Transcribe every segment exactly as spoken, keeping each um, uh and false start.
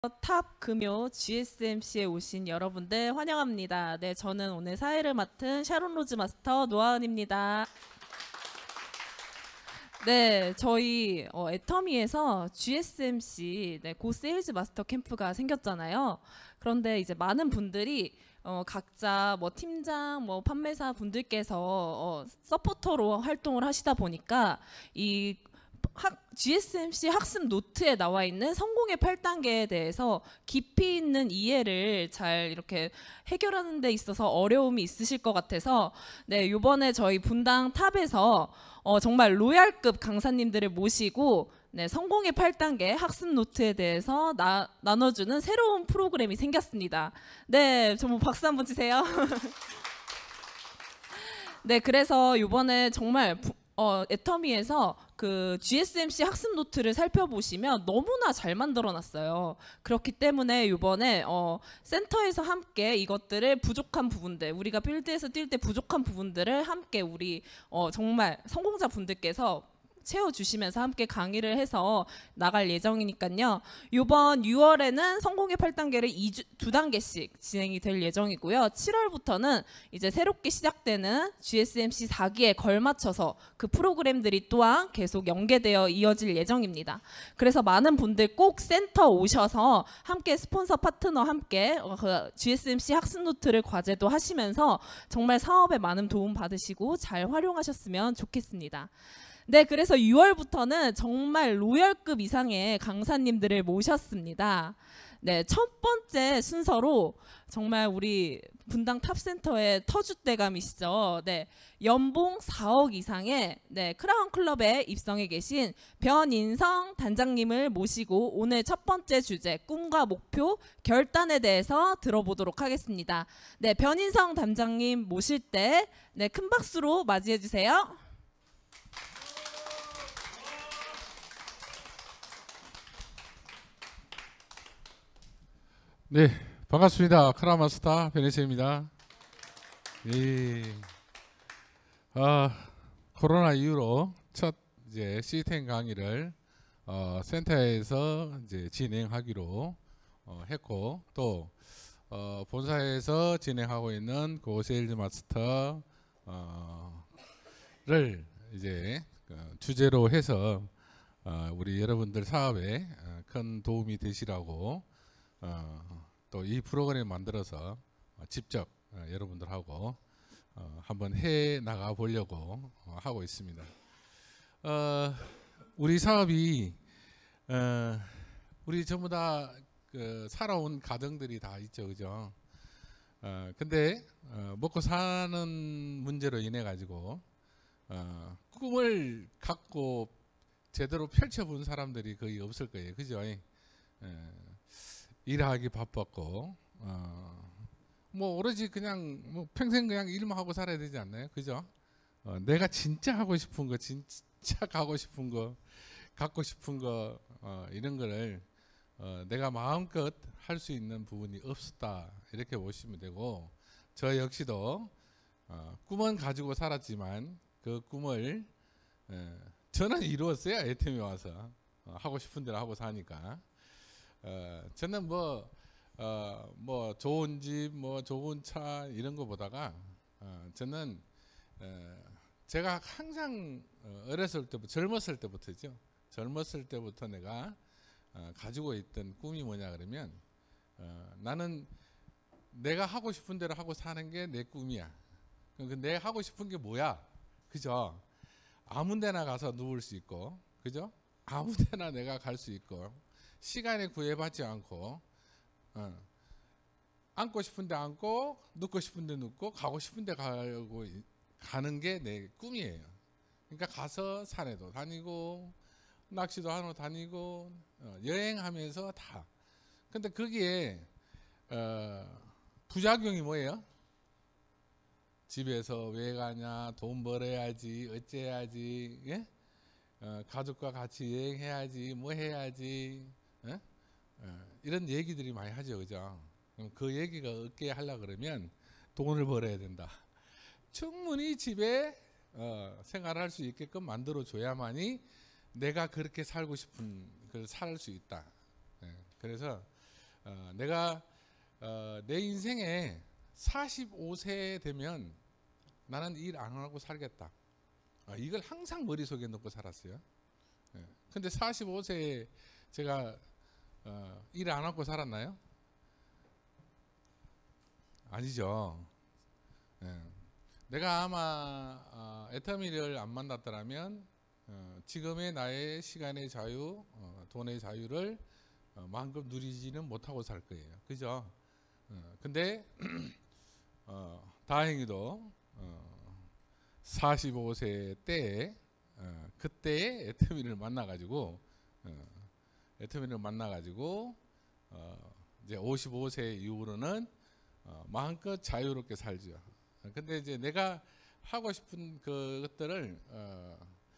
탑 금요 지에스엠씨에 오신 여러분들 환영합니다. 네, 저는 오늘 사회를 맡은 샤론 로즈 마스터 노아은입니다. 네, 저희 어, 애터미에서 지에스엠씨 네, 고 세일즈 마스터 캠프가 생겼잖아요. 그런데 이제 많은 분들이 어, 각자 뭐 팀장, 뭐 판매사 분들께서 어, 서포터로 활동을 하시다 보니까 이 학, 지에스엠씨 학습 노트에 나와 있는 성공의 팔 단계에 대해서 깊이 있는 이해를 잘 이렇게 해결하는 데 있어서 어려움이 있으실 것 같아서 네, 이번에 저희 분당 탑에서 어, 정말 로얄급 강사님들을 모시고 네, 성공의 팔 단계 학습 노트에 대해서 나, 나눠주는 새로운 프로그램이 생겼습니다. 네, 정말 박수 한번 주세요. 네, 그래서 이번에 정말 부, 어, 애터미에서 그 지에스엠씨 학습 노트를 살펴보시면 너무나 잘 만들어놨어요. 그렇기 때문에 이번에 어, 센터에서 함께 이것들을 부족한 부분들, 우리가 필드에서 뛸 때 부족한 부분들을 함께 우리 어, 정말 성공자 분들께서 채워주시면서 함께 강의를 해서 나갈 예정이니까요. 이번 유월에는 성공의 팔 단계를 이 주, 두 단계씩 진행이 될 예정이고요. 칠월부터는 이제 새롭게 시작되는 지에스엠씨 사 기에 걸맞춰서 그 프로그램들이 또한 계속 연계되어 이어질 예정입니다. 그래서 많은 분들 꼭 센터 오셔서 함께 스폰서 파트너 함께 그 지에스엠씨 학습 노트를 과제도 하시면서 정말 사업에 많은 도움 받으시고 잘 활용하셨으면 좋겠습니다. 네, 그래서 유월부터는 정말 로열급 이상의 강사님들을 모셨습니다. 네, 첫 번째 순서로 정말 우리 분당 탑센터의 터줏대감이시죠. 네, 연봉 사억 이상의 네, 크라운 클럽에 입성해 계신 변인성 단장님을 모시고 오늘 첫 번째 주제 꿈과 목표 결단에 대해서 들어보도록 하겠습니다. 네, 변인성 단장님 모실 때 네, 큰 박수로 맞이해 주세요. 네, 반갑습니다. 크라마스터 베네스입니다. 예. 아, 코로나 이후로 첫 이제 시스템 강의를 어, 센터에서 이제 진행하기로 어, 했고 또 어, 본사에서 진행하고 있는 고 세일즈 마스터 어, 를 이제 어, 주제로 해서 어, 우리 여러분들 사업에 어, 큰 도움이 되시라고 어, 또 이 프로그램 만들어서 어, 직접 어, 여러분들하고 어, 한번 해 나가 보려고 어, 하고 있습니다. 어, 우리 사업이 어, 우리 전부 다 그 살아온 가정들이 다 있죠, 그죠? 어, 근데 어, 먹고 사는 문제로 인해 가지고 어, 꿈을 갖고 제대로 펼쳐본 사람들이 거의 없을 거예요, 그죠? 에, 일하기 바빴고 어, 뭐 오로지 그냥 뭐 평생 그냥 일만 하고 살아야 되지 않나요? 그죠? 어, 내가 진짜 하고 싶은 거, 진짜 가고 싶은 거, 갖고 싶은 거 어, 이런 거를 어, 내가 마음껏 할 수 있는 부분이 없었다 이렇게 보시면 되고 저 역시도 어, 꿈은 가지고 살았지만 그 꿈을 에, 저는 이루었어요. 애템에 와서 어, 하고 싶은 대로 하고 사니까. 어, 저는 뭐, 어, 뭐 좋은 집, 뭐 좋은 차 이런 거 보다가 어, 저는 어, 제가 항상 어렸을 때부터 젊었을 때부터죠. 젊었을 때부터 내가 어, 가지고 있던 꿈이 뭐냐 그러면 어, 나는 내가 하고 싶은 대로 하고 사는 게 내 꿈이야. 그 내가 하고 싶은 게 뭐야? 그죠? 아무 데나 가서 누울 수 있고, 그죠? 아무 데나 내가 갈 수 있고 시간에 구애받지 않고 어, 앉고 싶은데 앉고 눕고 싶은데 눕고 가고 싶은데 가고 가는 게 내 꿈이에요. 그러니까 가서 산에도 다니고 낚시도 하러 다니고 어, 여행하면서 다. 근데 거기에 어, 부작용이 뭐예요? 집에서 왜 가냐, 돈 벌어야지, 어째야지, 예? 어, 가족과 같이 여행해야지, 뭐 해야지, 예? 어, 이런 얘기들이 많이 하죠, 그죠? 그럼 그 얘기가 없게 하려 그러면 돈을 벌어야 된다. 충분히 집에 어, 생활할 수 있게끔 만들어 줘야만이 내가 그렇게 살고 싶은 걸 살 수 있다. 예, 그래서 어, 내가 어, 내 인생에 사십오 세 되면 나는 일 안 하고 살겠다. 아, 이걸 항상 머릿속에 넣고 살았어요. 예. 근데 사십오 세에 제가 어, 일 안 하고 살았나요? 아니죠. 예. 내가 아마 어, 애터미를 안 만났더라면 어, 지금의 나의 시간의 자유, 어, 돈의 자유를 어, 마음껏 누리지는 못하고 살 거예요. 그죠? 어, 근데 어, 다행히도 어, 사십오 세 때에 어, 그때의 애터미를 만나가지고 어, 애터미를 만나가지고 어, 이제 오십오 세 이후로는 어, 마음껏 자유롭게 살죠. 근데 이제 내가 하고 싶은 그것들을 어,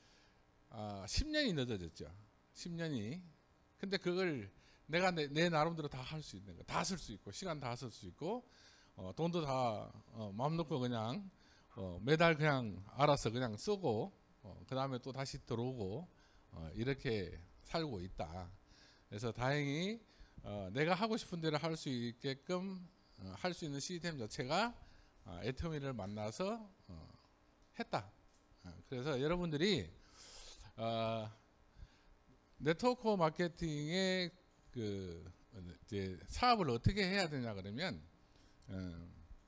어, 십 년이 늦어졌죠. 십 년이. 근데 그걸 내가 내, 내 나름대로 다 할 수 있는 거, 다 쓸 수 있고, 시간 다 쓸 수 있고, 어, 돈도 다 어, 마음 놓고 그냥 어, 매달 그냥 알아서 그냥 쓰고, 어, 그 다음에 또 다시 들어오고 어, 이렇게 살고 있다. 그래서 다행히 어, 내가 하고 싶은 대로 할 수 있게끔 어, 할 수 있는 시스템 자체가 어, 애터미를 만나서 어, 했다. 어, 그래서 여러분들이 어, 네트워크 마케팅의 그 이제 사업을 어떻게 해야 되냐 그러면 어,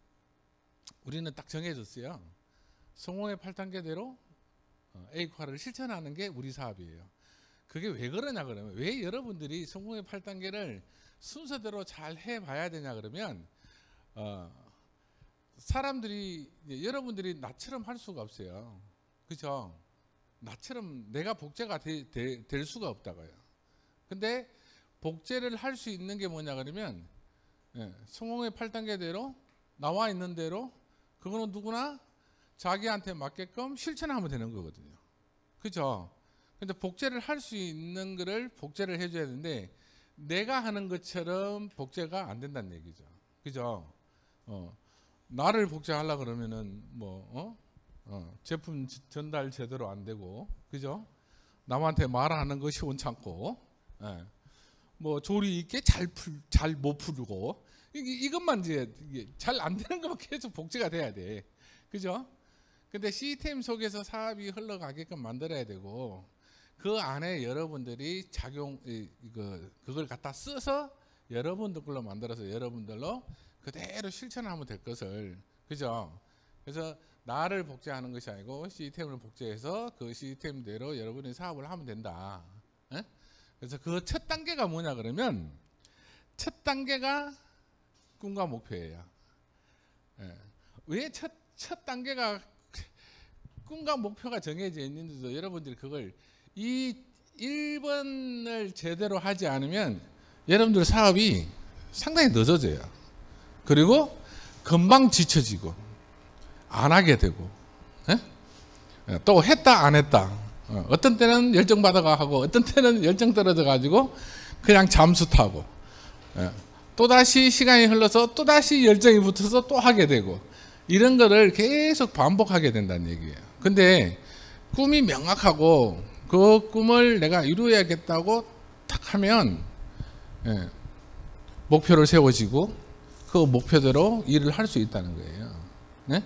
우리는 딱 정해졌어요. 성공의 팔 단계대로 어, 에이과를 실천하는 게 우리 사업이에요. 그게 왜 그러냐 그러면 왜 여러분들이 성공의 팔 단계를 순서대로 잘 해봐야 되냐 그러면 어, 사람들이 여러분들이 나처럼 할 수가 없어요. 그죠? 나처럼 내가 복제가 되, 되, 될 수가 없다고요. 근데 복제를 할 수 있는 게 뭐냐 그러면 예, 성공의 팔 단계대로 나와 있는 대로 그거는 누구나 자기한테 맞게끔 실천하면 되는 거거든요. 그죠? 근데 복제를 할 수 있는 거를 복제를 해줘야 되는데 내가 하는 것처럼 복제가 안 된다는 얘기죠. 그죠? 어, 나를 복제하려 그러면은 뭐 어? 어, 제품 전달 제대로 안 되고, 그죠? 남한테 말하는 것이 원찮고, 예. 뭐 조리 있게 잘 풀, 잘 못 풀고, 이, 이것만 이제 잘 안 되는 것만 계속 복제가 돼야 돼, 그죠? 근데 시스템 속에서 사업이 흘러가게끔 만들어야 되고, 그 안에 여러분들이 작용, 이거 그걸 갖다 써서 여러분들 걸로 만들어서 여러분들로 그대로 실천하면 될 것을, 그죠? 그래서 나를 복제하는 것이 아니고 시스템을 복제해서 그 시스템대로 여러분이 사업을 하면 된다. 에? 그래서 그 첫 단계가 뭐냐 그러면 첫 단계가 꿈과 목표예요. 예. 왜 첫 첫 단계가 꿈과 목표가 정해져 있는데도 여러분들이 그걸 이 일 번을 제대로 하지 않으면 여러분들 사업이 상당히 늦어져요. 그리고 금방 지쳐지고 안 하게 되고, 예? 또 했다 안 했다. 어, 어떤 때는 열정 받아가 하고 어떤 때는 열정 떨어져 가지고 그냥 잠수 타고, 예. 또 다시 시간이 흘러서 또 다시 열정이 붙어서 또 하게 되고 이런 거를 계속 반복하게 된다는 얘기예요. 근데 꿈이 명확하고 그 꿈을 내가 이루어야겠다고 탁 하면 예, 목표를 세워지고 그 목표대로 일을 할 수 있다는 거예요. 네?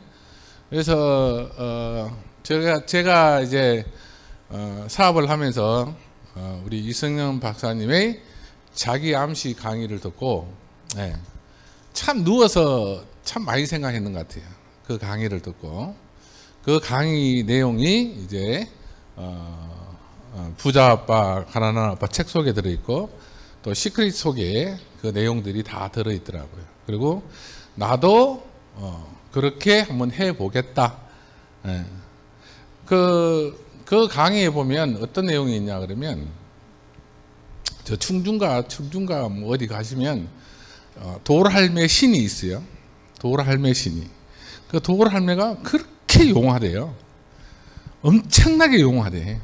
그래서 어, 제가 제가 이제 어, 사업을 하면서 어, 우리 이승영 박사님의 자기 암시 강의를 듣고 예, 참 누워서 참 많이 생각했는 것 같아요. 그 강의를 듣고 그 강의 내용이 이제 어, 어, 부자 아빠 가난한 아빠 책 속에 들어있고 또 시크릿 속에 그 내용들이 다 들어있더라고요. 그리고 나도 어, 그렇게 한번 해보겠다. 예. 그, 그 강의에 보면 어떤 내용이 있냐 그러면 저 충중가 충중가 뭐 어디 가시면 어, 돌할매 신이 있어요. 돌할매 신이. 그 돌할매가 그렇게 용하대요. 엄청나게 용하대.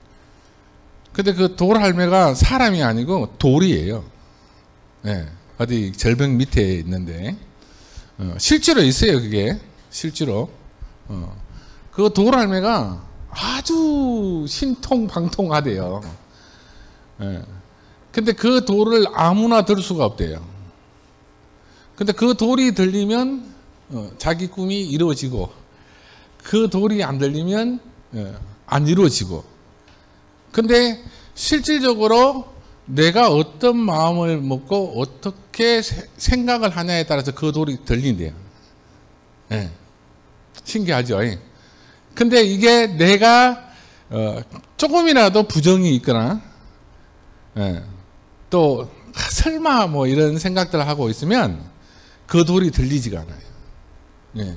근데 그 돌할매가 사람이 아니고 돌이에요. 네, 어디 절벽 밑에 있는데 어, 실제로 있어요. 그게 실제로 어, 그 돌할매가 아주 신통방통하대요. 네. 근데 그 돌을 아무나 들 수가 없대요. 근데 그 돌이 들리면 어, 자기 꿈이 이루어지고, 그 돌이 안 들리면 어, 안 이루어지고. 근데 실질적으로 내가 어떤 마음을 먹고 어떻게 세, 생각을 하냐에 따라서 그 돌이 들린대요. 예. 신기하죠? 예. 근데 이게 내가 어, 조금이라도 부정이 있거나, 예. 또 설마 뭐 이런 생각들을 하고 있으면 그 돌이 들리지가 않아요. 예.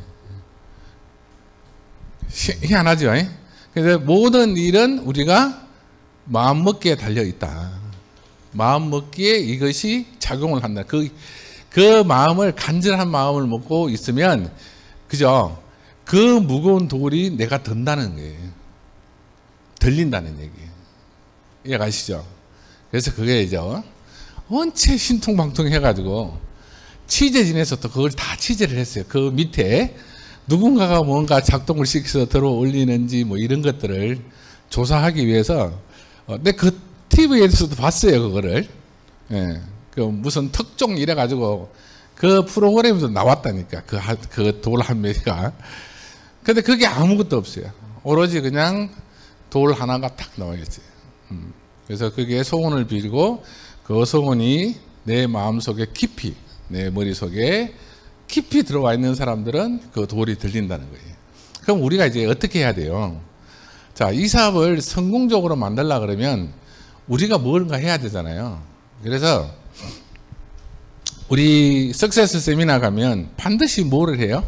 희, 희한하죠? 예? 그래서 모든 일은 우리가 마음먹기에 달려있다. 마음먹기에 이것이 작용을 한다. 그, 그 마음을, 간절한 마음을 먹고 있으면, 그죠? 그 무거운 돌이 내가 든다는 거예요. 들린다는 얘기예요. 이해가시죠? 그래서 그게 이제 원체 신통방통 해가지고 취재진에서 또 그걸 다 취재를 했어요. 그 밑에 누군가가 뭔가 작동을 시켜서 들어 올리는지 뭐 이런 것들을 조사하기 위해서, 어, 근데 그 티비에서도 봤어요, 그거를. 예, 그 무슨 특종 이래가지고 그 프로그램에서 나왔다니까, 그, 그 돌 한 매가. 근데 그게 아무것도 없어요. 오로지 그냥 돌 하나가 딱 나와 있어요. 음. 그래서 그게 소원을 빌고 그 소원이 내 마음속에 깊이, 내 머릿속에 깊이 들어와 있는 사람들은 그 돌이 들린다는 거예요. 그럼 우리가 이제 어떻게 해야 돼요? 자, 이 사업을 성공적으로 만들려고 그러면 우리가 뭔가 해야 되잖아요. 그래서 우리 석세스 세미나 가면 반드시 뭐를 해요?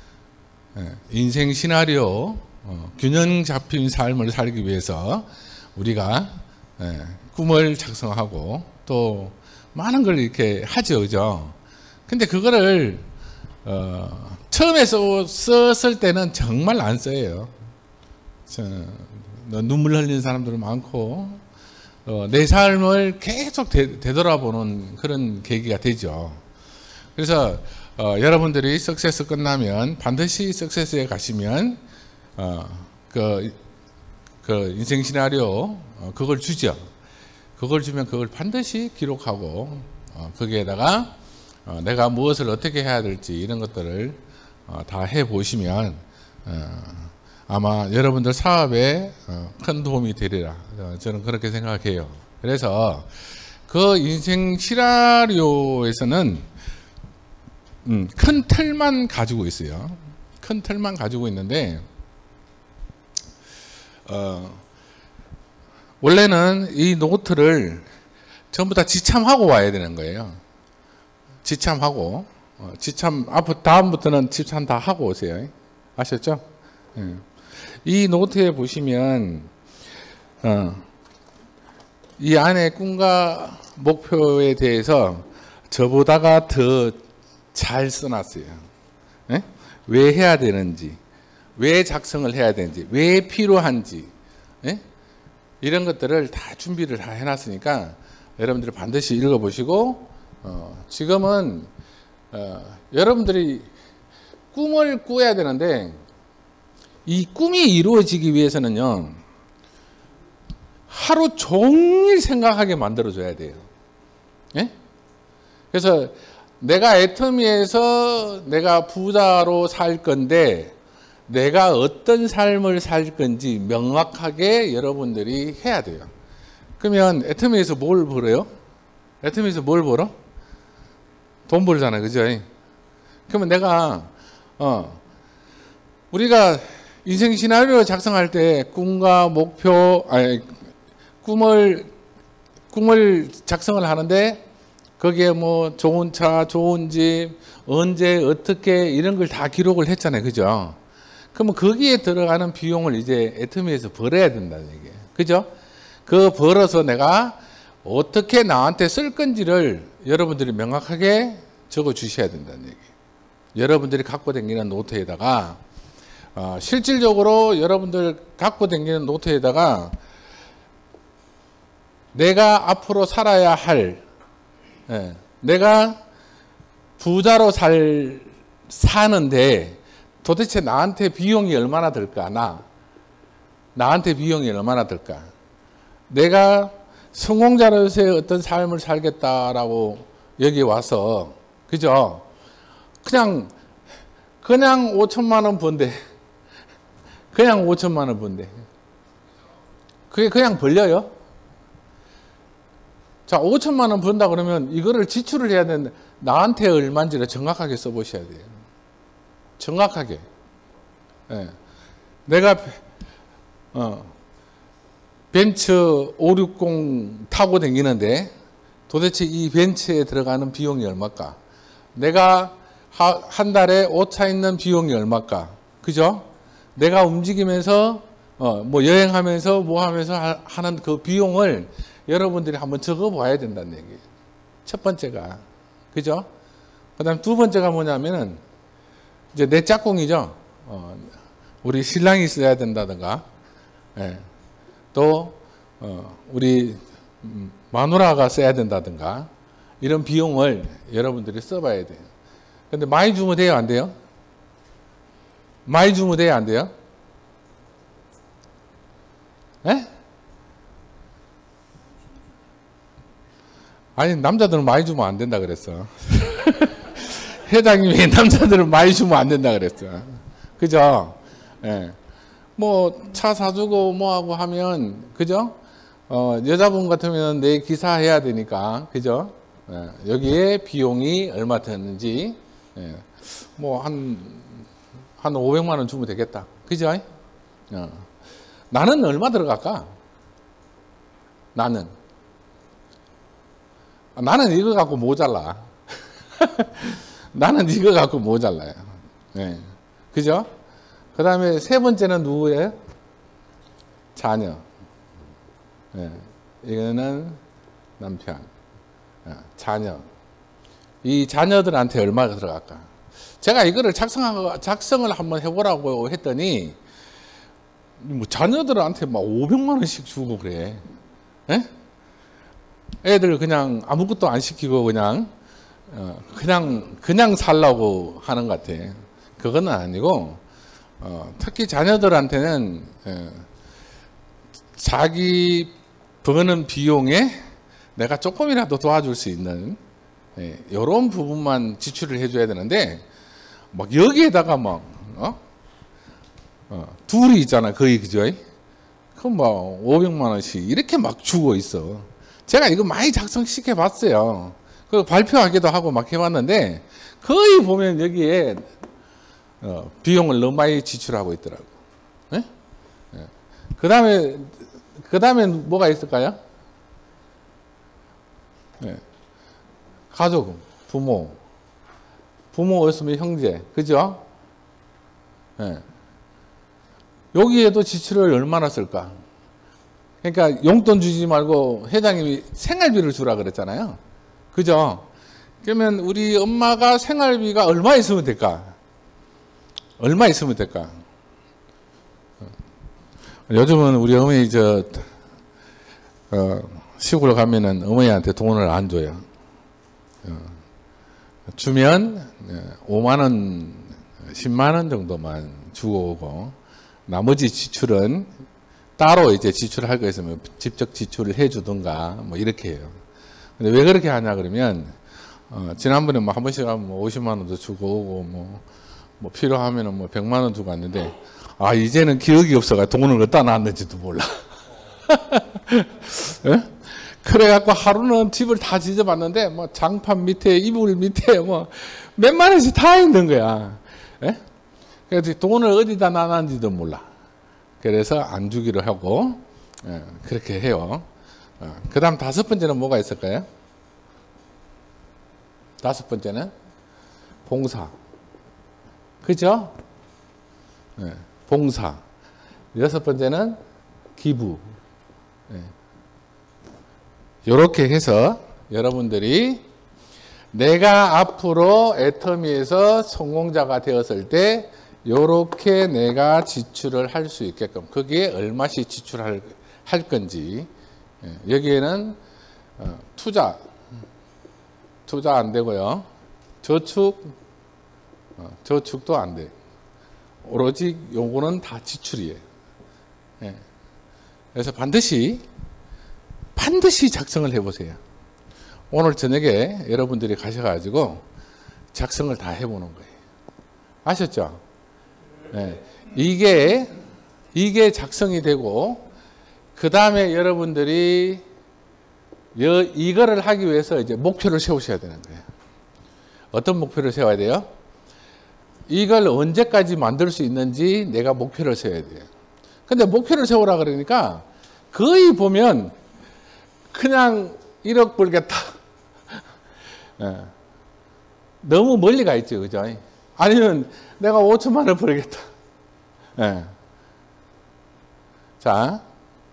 인생 시나리오, 어, 균형 잡힌 삶을 살기 위해서 우리가 예, 꿈을 작성하고 또 많은 걸 이렇게 하죠, 그죠? 근데 그거를 어, 처음에 써, 썼을 때는 정말 안 써요. 저, 눈물 흘리는 사람들 많고, 어, 내 삶을 계속 되, 되돌아보는 그런 계기가 되죠. 그래서 어, 여러분들이 석세스 끝나면 반드시 석세스에 가시면 어, 그, 그 인생 시나리오 어, 그걸 주죠. 그걸 주면 그걸 반드시 기록하고 어, 거기에다가 어, 내가 무엇을 어떻게 해야 될지 이런 것들을 어, 다 해보시면 어, 아마 여러분들 사업에 어, 큰 도움이 되리라. 어, 저는 그렇게 생각해요. 그래서 그 인생 시나리오에서는 음, 큰 틀만 가지고 있어요. 큰 틀만 가지고 있는데 어, 원래는 이 노트를 전부 다 지참하고 와야 되는 거예요. 지참하고 어, 지참 앞 다음부터는 지참 다 하고 오세요. 아셨죠? 예. 이 노트에 보시면 어, 이 안에 꿈과 목표에 대해서 저보다가 더 잘 써놨어요. 예? 왜 해야 되는지, 왜 작성을 해야 되는지, 왜 필요한지, 예? 이런 것들을 다 준비를 다 해놨으니까 여러분들이 반드시 읽어보시고 어, 지금은 어, 여러분들이 꿈을 꾸어야 되는데 이 꿈이 이루어지기 위해서는요 하루 종일 생각하게 만들어줘야 돼요. 예? 그래서 내가 애터미에서 내가 부자로 살 건데 내가 어떤 삶을 살 건지 명확하게 여러분들이 해야 돼요. 그러면 애터미에서 뭘 벌어요? 애터미에서 뭘 벌어? 돈 벌잖아요, 그죠? 그러면 내가 어 우리가 인생 시나리오 작성할 때 꿈과 목표, 아니 꿈을 꿈을 작성을 하는데 거기에 뭐 좋은 차, 좋은 집, 언제 어떻게 이런 걸 다 기록을 했잖아요, 그죠? 그러면 거기에 들어가는 비용을 이제 애터미에서 벌어야 된다는 얘기예요, 그죠? 그 벌어서 내가 어떻게 나한테 쓸 건지를 여러분들이 명확하게 적어 주셔야 된다는 얘기예요. 여러분들이 갖고 다니는 노트에다가 어, 실질적으로 여러분들 갖고 다니는 노트에다가 내가 앞으로 살아야 할, 예, 내가 부자로 살, 사는데 도대체 나한테 비용이 얼마나 들까? 나, 나한테 비용이 얼마나 들까? 내가 성공자로서의 어떤 삶을 살겠다라고 여기 와서, 그죠? 그냥 그냥 오천만 원 번대. 그냥 오천만 원 번대. 그게 그냥 벌려요? 자, 오천만 원 번다 그러면 이거를 지출을 해야 되는데 나한테 얼마인지를 정확하게 써보셔야 돼요. 정확하게. 예. 내가 어, 벤츠 오백육십 타고 다니는데 도대체 이 벤츠에 들어가는 비용이 얼마일까? 내가 하, 한 달에 옷 사 있는 비용이 얼마일까? 그죠? 내가 움직이면서 어, 뭐 여행하면서 뭐 하면서 하, 하는 그 비용을 여러분들이 한번 적어 봐야 된다는 얘기예요. 첫 번째가. 그죠? 그 다음 두 번째가 뭐냐면은 이제 내 짝꿍이죠. 어, 우리 신랑이 써야 된다든가, 예. 또 어, 우리 마누라가 써야 된다든가 이런 비용을 여러분들이 써봐야 돼요. 근데 많이 주면 돼요, 안 돼요? 많이 주면 돼요, 안 돼요? 예? 아니, 남자들은 많이 주면 안 된다 그랬어. 회장님이 남자들은 많이 주면 안 된다 그랬어. 그죠? 예. 뭐 차 사주고 뭐하고 하면, 그죠? 어, 여자분 같으면 내 기사 해야 되니까, 그죠? 예. 여기에 비용이 얼마 드는지, 예. 뭐 한, 한 오백만 원 주면 되겠다. 그죠? 어. 나는 얼마 들어갈까? 나는. 나는 이거 갖고 모자라. 나는 이거 갖고 모자라요. 예. 그죠? 그 다음에 세 번째는 누구예요? 자녀. 예. 이거는 남편. 예. 자녀. 이 자녀들한테 얼마가 들어갈까? 제가 이거를 작성하고, 작성을 한번 해보라고 했더니, 뭐 자녀들한테 막 오백만 원씩 주고 그래. 예? 애들 그냥 아무것도 안 시키고 그냥 어, 그냥 그냥 살라고 하는 것 같아. 그건 아니고 어, 특히 자녀들한테는 어, 자기 버는 비용에 내가 조금이라도 도와줄 수 있는 예, 이런 부분만 지출을 해줘야 되는데 막 여기에다가 막 어? 어, 둘이 있잖아 거의 그죠? 그럼 막 오백만 원씩 이렇게 막 주고 있어. 제가 이거 많이 작성시켜 봤어요. 그 발표하기도 하고 막 해봤는데 거의 보면 여기에 어, 비용을 너무 많이 지출하고 있더라고. 네? 네. 그 다음에 그 다음에 뭐가 있을까요? 네. 가족, 부모, 부모 없으면 형제, 그죠? 네. 여기에도 지출을 얼마나 쓸까? 그러니까 용돈 주지 말고 회장님이 생활비를 주라 그랬잖아요. 그죠? 그러면 우리 엄마가 생활비가 얼마 있으면 될까? 얼마 있으면 될까? 요즘은 우리 어머니 저 어, 시골 가면은 어머니한테 돈을 안 줘요. 어, 주면 오만 원, 십만 원 정도만 주고 오고 나머지 지출은 따로 이제 지출할 거 있으면 직접 지출을 해주든가 뭐 이렇게 해요. 근데 왜 그렇게 하냐 그러면 어, 지난번에 뭐 한 번씩 하면 뭐 오십만 원도 주고 오고 뭐, 뭐 필요하면은 뭐 백만 원 주고 왔는데 아 이제는 기억이 없어가 돈을 어디다 놨는지도 몰라. 예? 그래갖고 하루는 집을 다 지져봤는데 뭐 장판 밑에 이불 밑에 뭐 몇만 원씩 다 있는 거야. 예? 그래서 돈을 어디다 놨는지도 몰라. 그래서 안 주기로 하고 예, 그렇게 해요. 어, 그 다음 다섯 번째는 뭐가 있을까요? 다섯 번째는 봉사. 그죠? 예, 봉사. 여섯 번째는 기부. 이렇게 예. 해서 여러분들이 내가 앞으로 애터미에서 성공자가 되었을 때 요렇게 내가 지출을 할 수 있게끔 거기에 얼마씩 지출할 할 건지 여기에는 투자 투자 안 되고요 저축 저축도 안 돼 오로지 요거는 다 지출이에요. 그래서 반드시 반드시 작성을 해보세요. 오늘 저녁에 여러분들이 가셔가지고 작성을 다 해보는 거예요. 아셨죠? 네. 이게 이게 작성이 되고 그 다음에 여러분들이 여, 이거를 하기 위해서 이제 목표를 세우셔야 되는 거예요. 어떤 목표를 세워야 돼요? 이걸 언제까지 만들 수 있는지 내가 목표를 세워야 돼요. 근데 목표를 세우라 그러니까 거의 보면 그냥 일억 벌겠다. 네. 너무 멀리 가 있죠, 그죠? 아니면 내가 오천만 원 벌겠다. 네. 자,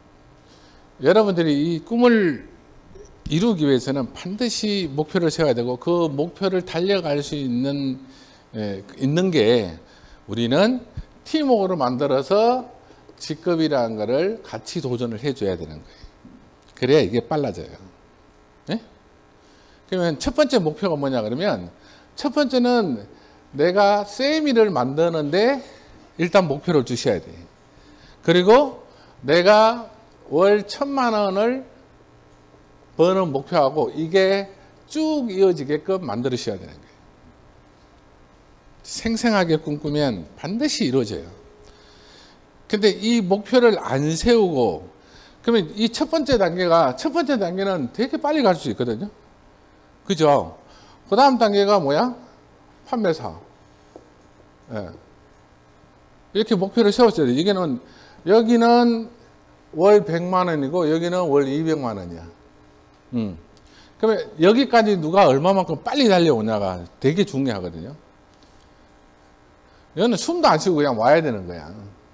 여러분들이 이 꿈을 이루기 위해서는 반드시 목표를 세워야 되고 그 목표를 달려갈 수 있는 예, 있는 게 우리는 팀워크로 만들어서 직급이라는 것을 같이 도전을 해줘야 되는 거예요. 그래야 이게 빨라져요. 네? 그러면 첫 번째 목표가 뭐냐 그러면 첫 번째는 내가 세미를 만드는데 일단 목표를 주셔야 돼요. 그리고 내가 월 천만 원을 버는 목표하고 이게 쭉 이어지게끔 만들으셔야 되는 거예요. 생생하게 꿈꾸면 반드시 이루어져요. 근데 이 목표를 안 세우고 그러면 이 첫 번째 단계가 첫 번째 단계는 되게 빨리 갈 수 있거든요. 그죠? 그 다음 단계가 뭐야? 판매사. 예. 이렇게 목표를 세웠어요. 이게는 여기는 월 백만 원이고 여기는 월 이백만 원이야. 음. 그러면 여기까지 누가 얼마만큼 빨리 달려오냐가 되게 중요하거든요. 여기는 숨도 안 쉬고 그냥 와야 되는 거야.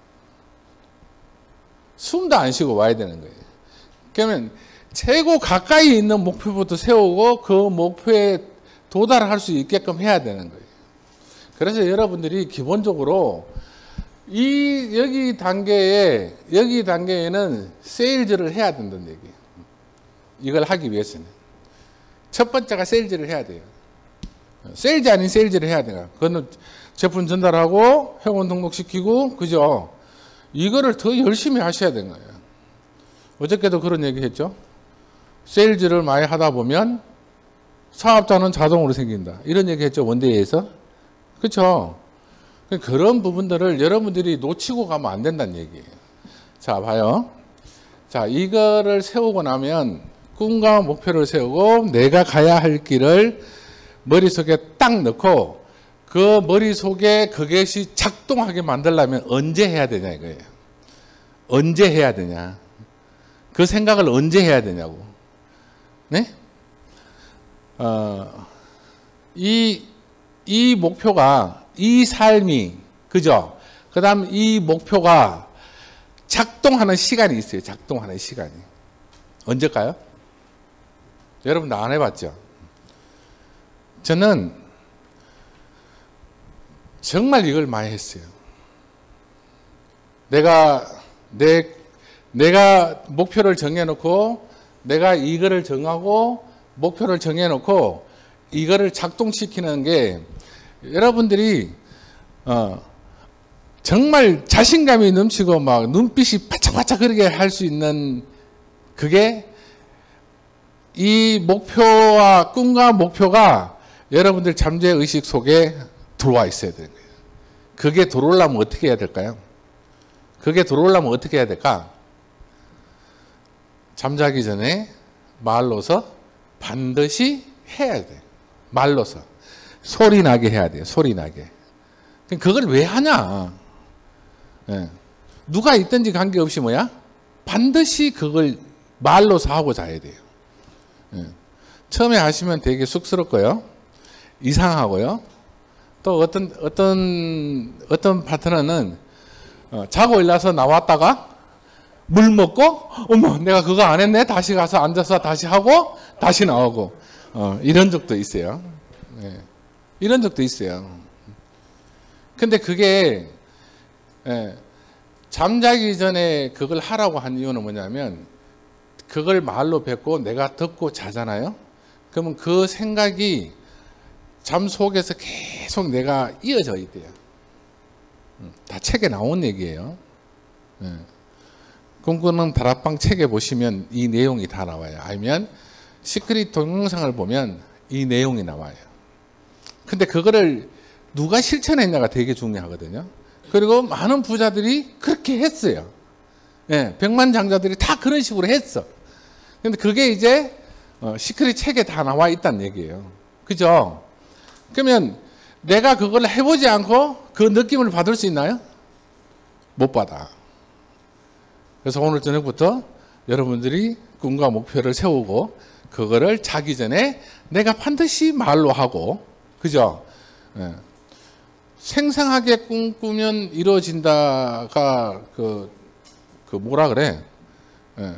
숨도 안 쉬고 와야 되는 거예요. 그러면 최고 가까이 있는 목표부터 세우고 그 목표에 도달할 수 있게끔 해야 되는 거예요. 그래서 여러분들이 기본적으로 이 여기 단계에 여기 단계에는 세일즈를 해야 된다는 얘기예요. 이걸 하기 위해서는 첫 번째가 세일즈를 해야 돼요. 세일즈 아닌 세일즈를 해야 돼요. 그거는 제품 전달하고 회원 등록시키고 그죠? 이거를 더 열심히 하셔야 되는 거예요. 어저께도 그런 얘기 했죠. 세일즈를 많이 하다 보면 사업자는 자동으로 생긴다. 이런 얘기 했죠. 원데이에서. 그렇죠? 그런 부분들을 여러분들이 놓치고 가면 안 된다는 얘기예요. 자, 봐요. 자, 이거를 세우고 나면 꿈과 목표를 세우고 내가 가야 할 길을 머릿속에 딱 넣고 그 머릿속에 그것이 작동하게 만들려면 언제 해야 되냐 이거예요. 언제 해야 되냐. 그 생각을 언제 해야 되냐고. 네? 어, 이, 이 목표가, 이 삶이, 그죠? 그 다음 이 목표가 작동하는 시간이 있어요. 작동하는 시간이. 언제일까요? 여러분도 안 해봤죠? 저는 정말 이걸 많이 했어요. 내가, 내, 내가 목표를 정해놓고, 내가 이거를 정하고, 목표를 정해놓고, 이거를 작동시키는 게, 여러분들이, 어, 정말 자신감이 넘치고, 막, 눈빛이 바짝바짝 그렇게 할 수 있는, 그게, 이 목표와, 꿈과 목표가 여러분들 잠재의식 속에 들어와 있어야 되는 거예요. 그게 들어오려면 어떻게 해야 될까요? 그게 들어오려면 어떻게 해야 될까? 잠자기 전에 말로서 반드시 해야 돼요. 말로서. 소리 나게 해야 돼요. 소리 나게. 그걸 왜 하냐? 예. 누가 있든지 관계없이 뭐야? 반드시 그걸 말로서 하고 자야 돼요. 예. 처음에 하시면 되게 쑥스럽고요. 이상하고요. 또 어떤 어떤 어떤 파트너는 어, 자고 일어나서 나왔다가 물 먹고 어머 내가 그거 안 했네 다시 가서 앉아서 다시 하고 다시 나오고 어, 이런 적도 있어요. 네. 이런 적도 있어요. 근데 그게 예, 잠자기 전에 그걸 하라고 한 이유는 뭐냐면 그걸 말로 뱉고 내가 듣고 자잖아요. 그러면 그 생각이 잠 속에서 계속 내가 이어져 있대요. 다 책에 나온 얘기예요. 네. 꿈꾸는 다락방 책에 보시면 이 내용이 다 나와요. 아니면 시크릿 동영상을 보면 이 내용이 나와요. 근데 그거를 누가 실천했냐가 되게 중요하거든요. 그리고 많은 부자들이 그렇게 했어요. 예, 백만장자들이 다 그런 식으로 했어. 근데 그게 이제 어, 시크릿 책에 다 나와 있다는 얘기예요. 그죠? 그러면 내가 그걸 해보지 않고 그 느낌을 받을 수 있나요? 못 받아. 그래서 오늘 저녁부터 여러분들이 꿈과 목표를 세우고 그거를 자기 전에 내가 반드시 말로 하고, 그죠? 예. 생생하게 꿈꾸면 이루어진다가 그, 그 뭐라 그래? 예.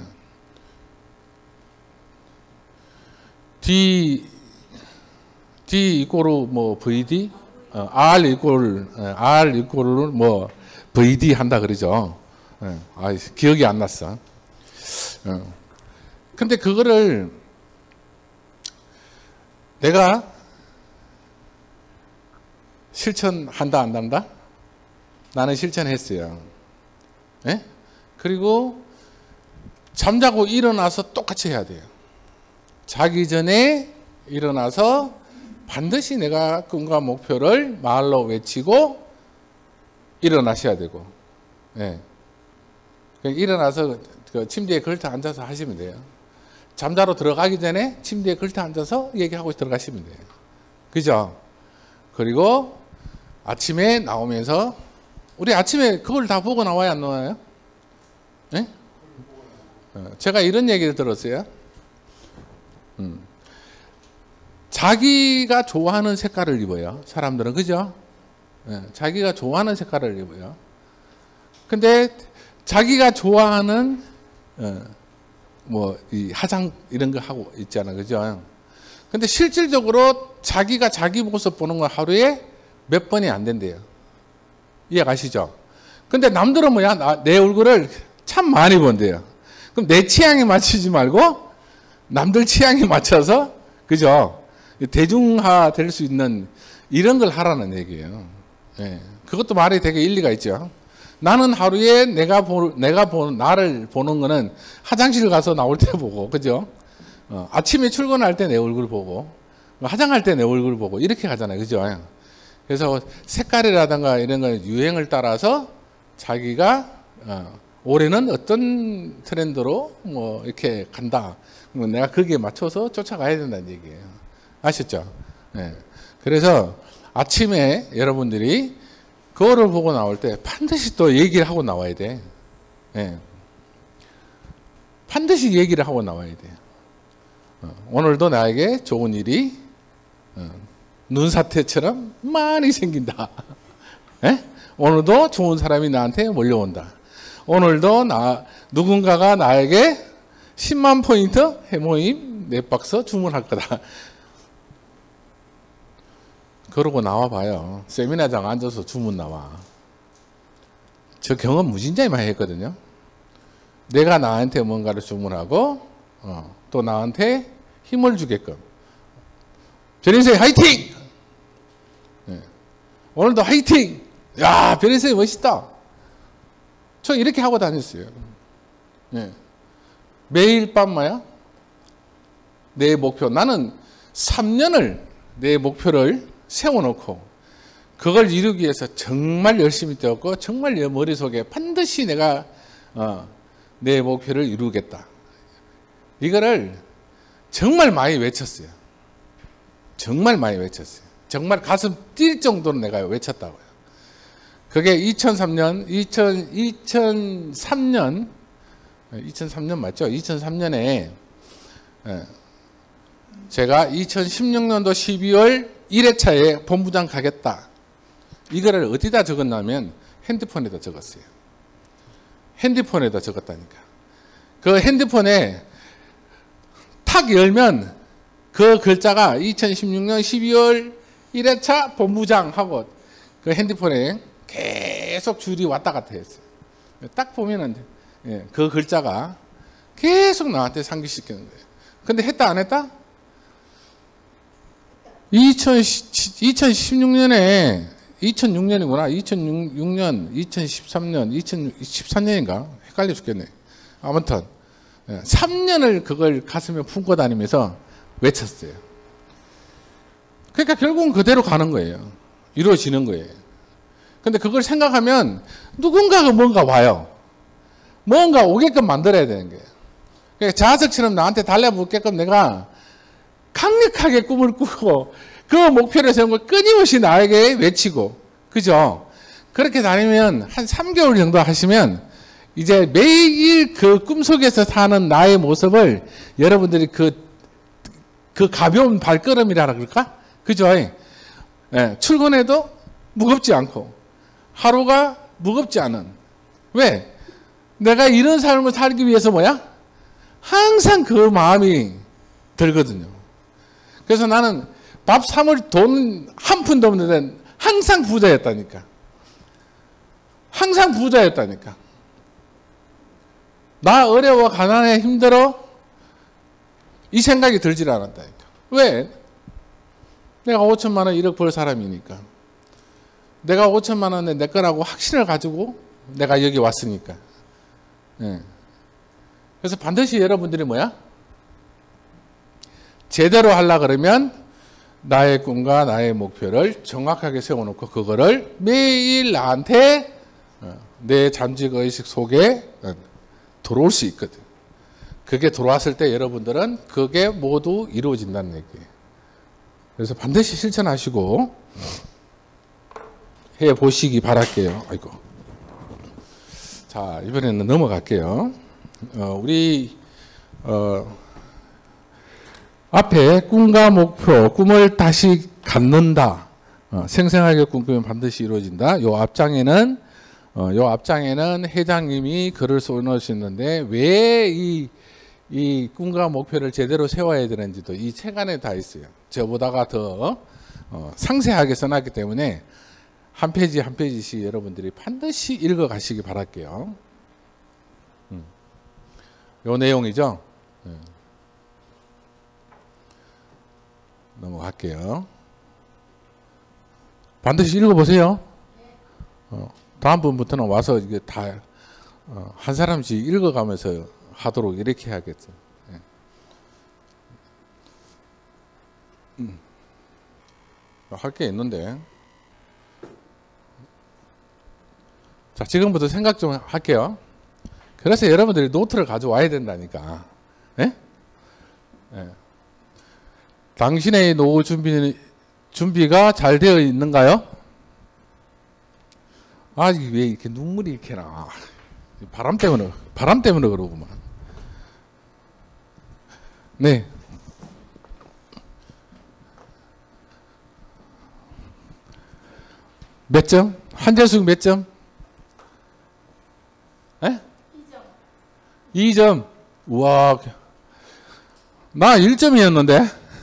D D 이꼬르 뭐 브이디, 어, R 이꼴 R 이꼴 뭐 브이디 한다 그러죠. 예. 아, 기억이 안 났어. 어. 근데 그거를 내가 실천한다 안 한다? 나는 실천했어요. 예? 그리고 잠자고 일어나서 똑같이 해야 돼요. 자기 전에 일어나서 반드시 내가 꿈과 목표를 말로 외치고 일어나셔야 되고, 예. 일어나서 그 침대에 걸터 앉아서 하시면 돼요. 잠자러 들어가기 전에 침대에 걸터 앉아서 얘기하고 들어가시면 돼요. 그죠? 그리고 아침에 나오면서, 우리 아침에 그걸 다 보고 나와야 안 나와요? 예? 제가 이런 얘기를 들었어요. 음. 자기가 좋아하는 색깔을 입어요. 사람들은, 그죠? 예, 자기가 좋아하는 색깔을 입어요. 근데 자기가 좋아하는 어, 뭐 이 화장 이런 거 하고 있잖아, 그죠? 근데 실질적으로 자기가 자기 모습 보는 건 하루에 몇 번이 안 된대요. 이해가시죠? 근데 남들은 뭐야? 나, 내 얼굴을 참 많이 본대요. 그럼 내 취향에 맞추지 말고 남들 취향에 맞춰서, 그죠? 대중화 될 수 있는 이런 걸 하라는 얘기예요. 예. 그것도 말이 되게 일리가 있죠. 나는 하루에 내가 보, 내가 보는, 나를 보는 거는 화장실 가서 나올 때 보고, 그죠? 어, 아침에 출근할 때 내 얼굴 보고, 화장할 때 내 얼굴 보고, 이렇게 가잖아요. 그죠? 그래서 색깔이라든가 이런 거 유행을 따라서 자기가, 어, 올해는 어떤 트렌드로 뭐 이렇게 간다. 내가 거기에 맞춰서 쫓아가야 된다는 얘기예요. 아셨죠? 네. 그래서 아침에 여러분들이 그거를 보고 나올 때 반드시 또 얘기를 하고 나와야 돼. 네. 반드시 얘기를 하고 나와야 돼. 어, 오늘도 나에게 좋은 일이 어, 눈사태처럼 많이 생긴다. 네? 오늘도 좋은 사람이 나한테 몰려온다. 오늘도 나, 누군가가 나에게 십만 포인트 해모임 넷박스 주문할 거다. 그러고 나와봐요. 세미나장 앉아서 주문 나와. 저 경험 무진장이 많이 했거든요. 내가 나한테 뭔가를 주문하고 어, 또 나한테 힘을 주게끔. 변인생 화이팅! 네. 오늘도 화이팅! 야, 변인생 멋있다. 저 이렇게 하고 다녔어요. 네. 매일 밤 뭐야? 내 목표. 나는 삼 년을 내 목표를 세워놓고 그걸 이루기 위해서 정말 열심히 뛰었고 정말 내 머릿속에 반드시 내가 어, 내 목표를 이루겠다. 이거를 정말 많이 외쳤어요. 정말 많이 외쳤어요. 정말 가슴 뛸 정도로 내가 외쳤다고요. 그게 이천삼 년, 이천삼 년, 이천삼 년 맞죠? 이천삼 년에 제가 이천십육 년도 십이월 일 회차에 본부장 가겠다. 이거를 어디다 적었냐면 핸드폰에다 적었어요. 핸드폰에다 적었다니까. 그 핸드폰에 탁 열면 그 글자가 이천십육 년 십이월 일 회차 본부장 하고 그 핸드폰에 계속 줄이 왔다 갔다 했어요. 딱 보면은 그 글자가 계속 나한테 상기시키는 거예요. 근데 했다 안 했다? 이천십육 년에 이천육 년이구나. 이천육 년, 이천십삼 년, 이천십삼 년인가? 헷갈려 죽겠네. 아무튼 삼 년을 그걸 가슴에 품고 다니면서 외쳤어요. 그러니까 결국은 그대로 가는 거예요. 이루어지는 거예요. 근데 그걸 생각하면 누군가가 뭔가 와요. 뭔가 오게끔 만들어야 되는 거예요. 그러니까 자석처럼 나한테 달라붙게끔 내가 강력하게 꿈을 꾸고 그 목표를 세운 걸 끊임없이 나에게 외치고, 그죠? 그렇게 다니면 한 삼 개월 정도 하시면 이제 매일 그 꿈속에서 사는 나의 모습을 여러분들이 그, 그 가벼운 발걸음이라 그럴까? 그죠? 예, 출근해도 무겁지 않고 하루가 무겁지 않은. 왜? 내가 이런 삶을 살기 위해서 뭐야? 항상 그 마음이 들거든요. 그래서 나는 밥 사 먹을 돈 한 푼도 없는데 항상 부자였다니까. 항상 부자였다니까. 나 어려워, 가난해, 힘들어? 이 생각이 들질 않았다니까. 왜? 내가 오천만 원, 일억 벌 사람이니까. 내가 오천만 원에 내 거라고 확신을 가지고 내가 여기 왔으니까. 예. 그래서 반드시 여러분들이 뭐야? 제대로 하려 그러면 나의 꿈과 나의 목표를 정확하게 세워놓고 그거를 매일 나한테 내 잠재의식 속에 들어올 수 있거든. 그게 들어왔을 때 여러분들은 그게 모두 이루어진다는 얘기예요. 그래서 반드시 실천하시고 해보시기 바랄게요. 아이고. 자, 이번에는 넘어갈게요. 어, 우리 어, 앞에 꿈과 목표, 꿈을 다시 갖는다. 어, 생생하게 꿈꾸면 반드시 이루어진다. 요 앞장에는 어, 요 앞장에는 회장님이 글을 써놓으셨는데 왜 이 이 꿈과 목표를 제대로 세워야 되는지도 이 책 안에 다 있어요. 저보다가 더 어, 상세하게 써놨기 때문에 한 페이지 한 페이지씩 여러분들이 반드시 읽어 가시기 바랄게요. 음. 요 내용이죠. 네. 넘어갈게요. 반드시 읽어보세요. 어, 다음 분부터는 와서 이게 다 한 어, 사람씩 읽어가면서 하도록 이렇게 해야겠죠. 네. 음. 할 게 있는데. 자, 지금부터 생각 좀 할게요. 그래서 여러분들이 노트를 가져와야 된다니까. 네? 네. 당신의 노후 준비, 준비가 잘 되어 있는가요? 아, 이게 왜 이렇게 눈물이 이렇게 나. 바람 때문에, 바람 때문에 그러구만. 네. 몇 점? 한재숙 몇 점? 에? 이 점. 이 점. 우와. 나 일 점이었는데.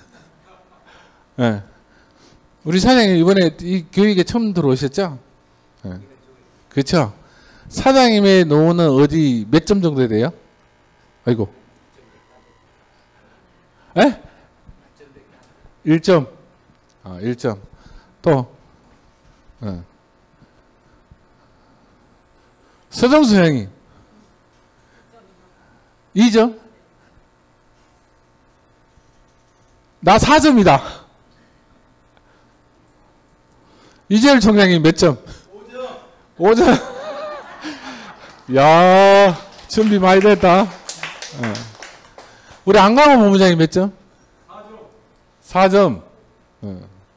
네. 우리 사장님 이번에 이 교육에 처음 들어오셨죠? 네. 그렇죠? 사장님의 노후는 어디 몇 점 정도 돼요? 아이고. 에? 일 점. 아, 일 점. 또. 네. 서정수 형님. 이 점. 나 사 점이다. 이재열 총장님 몇 점? 오 점. 오 점. 야, 준비 많이 됐다. 네. 우리 안강호 본부장님 몇 점? 사 점. 사 점. 네.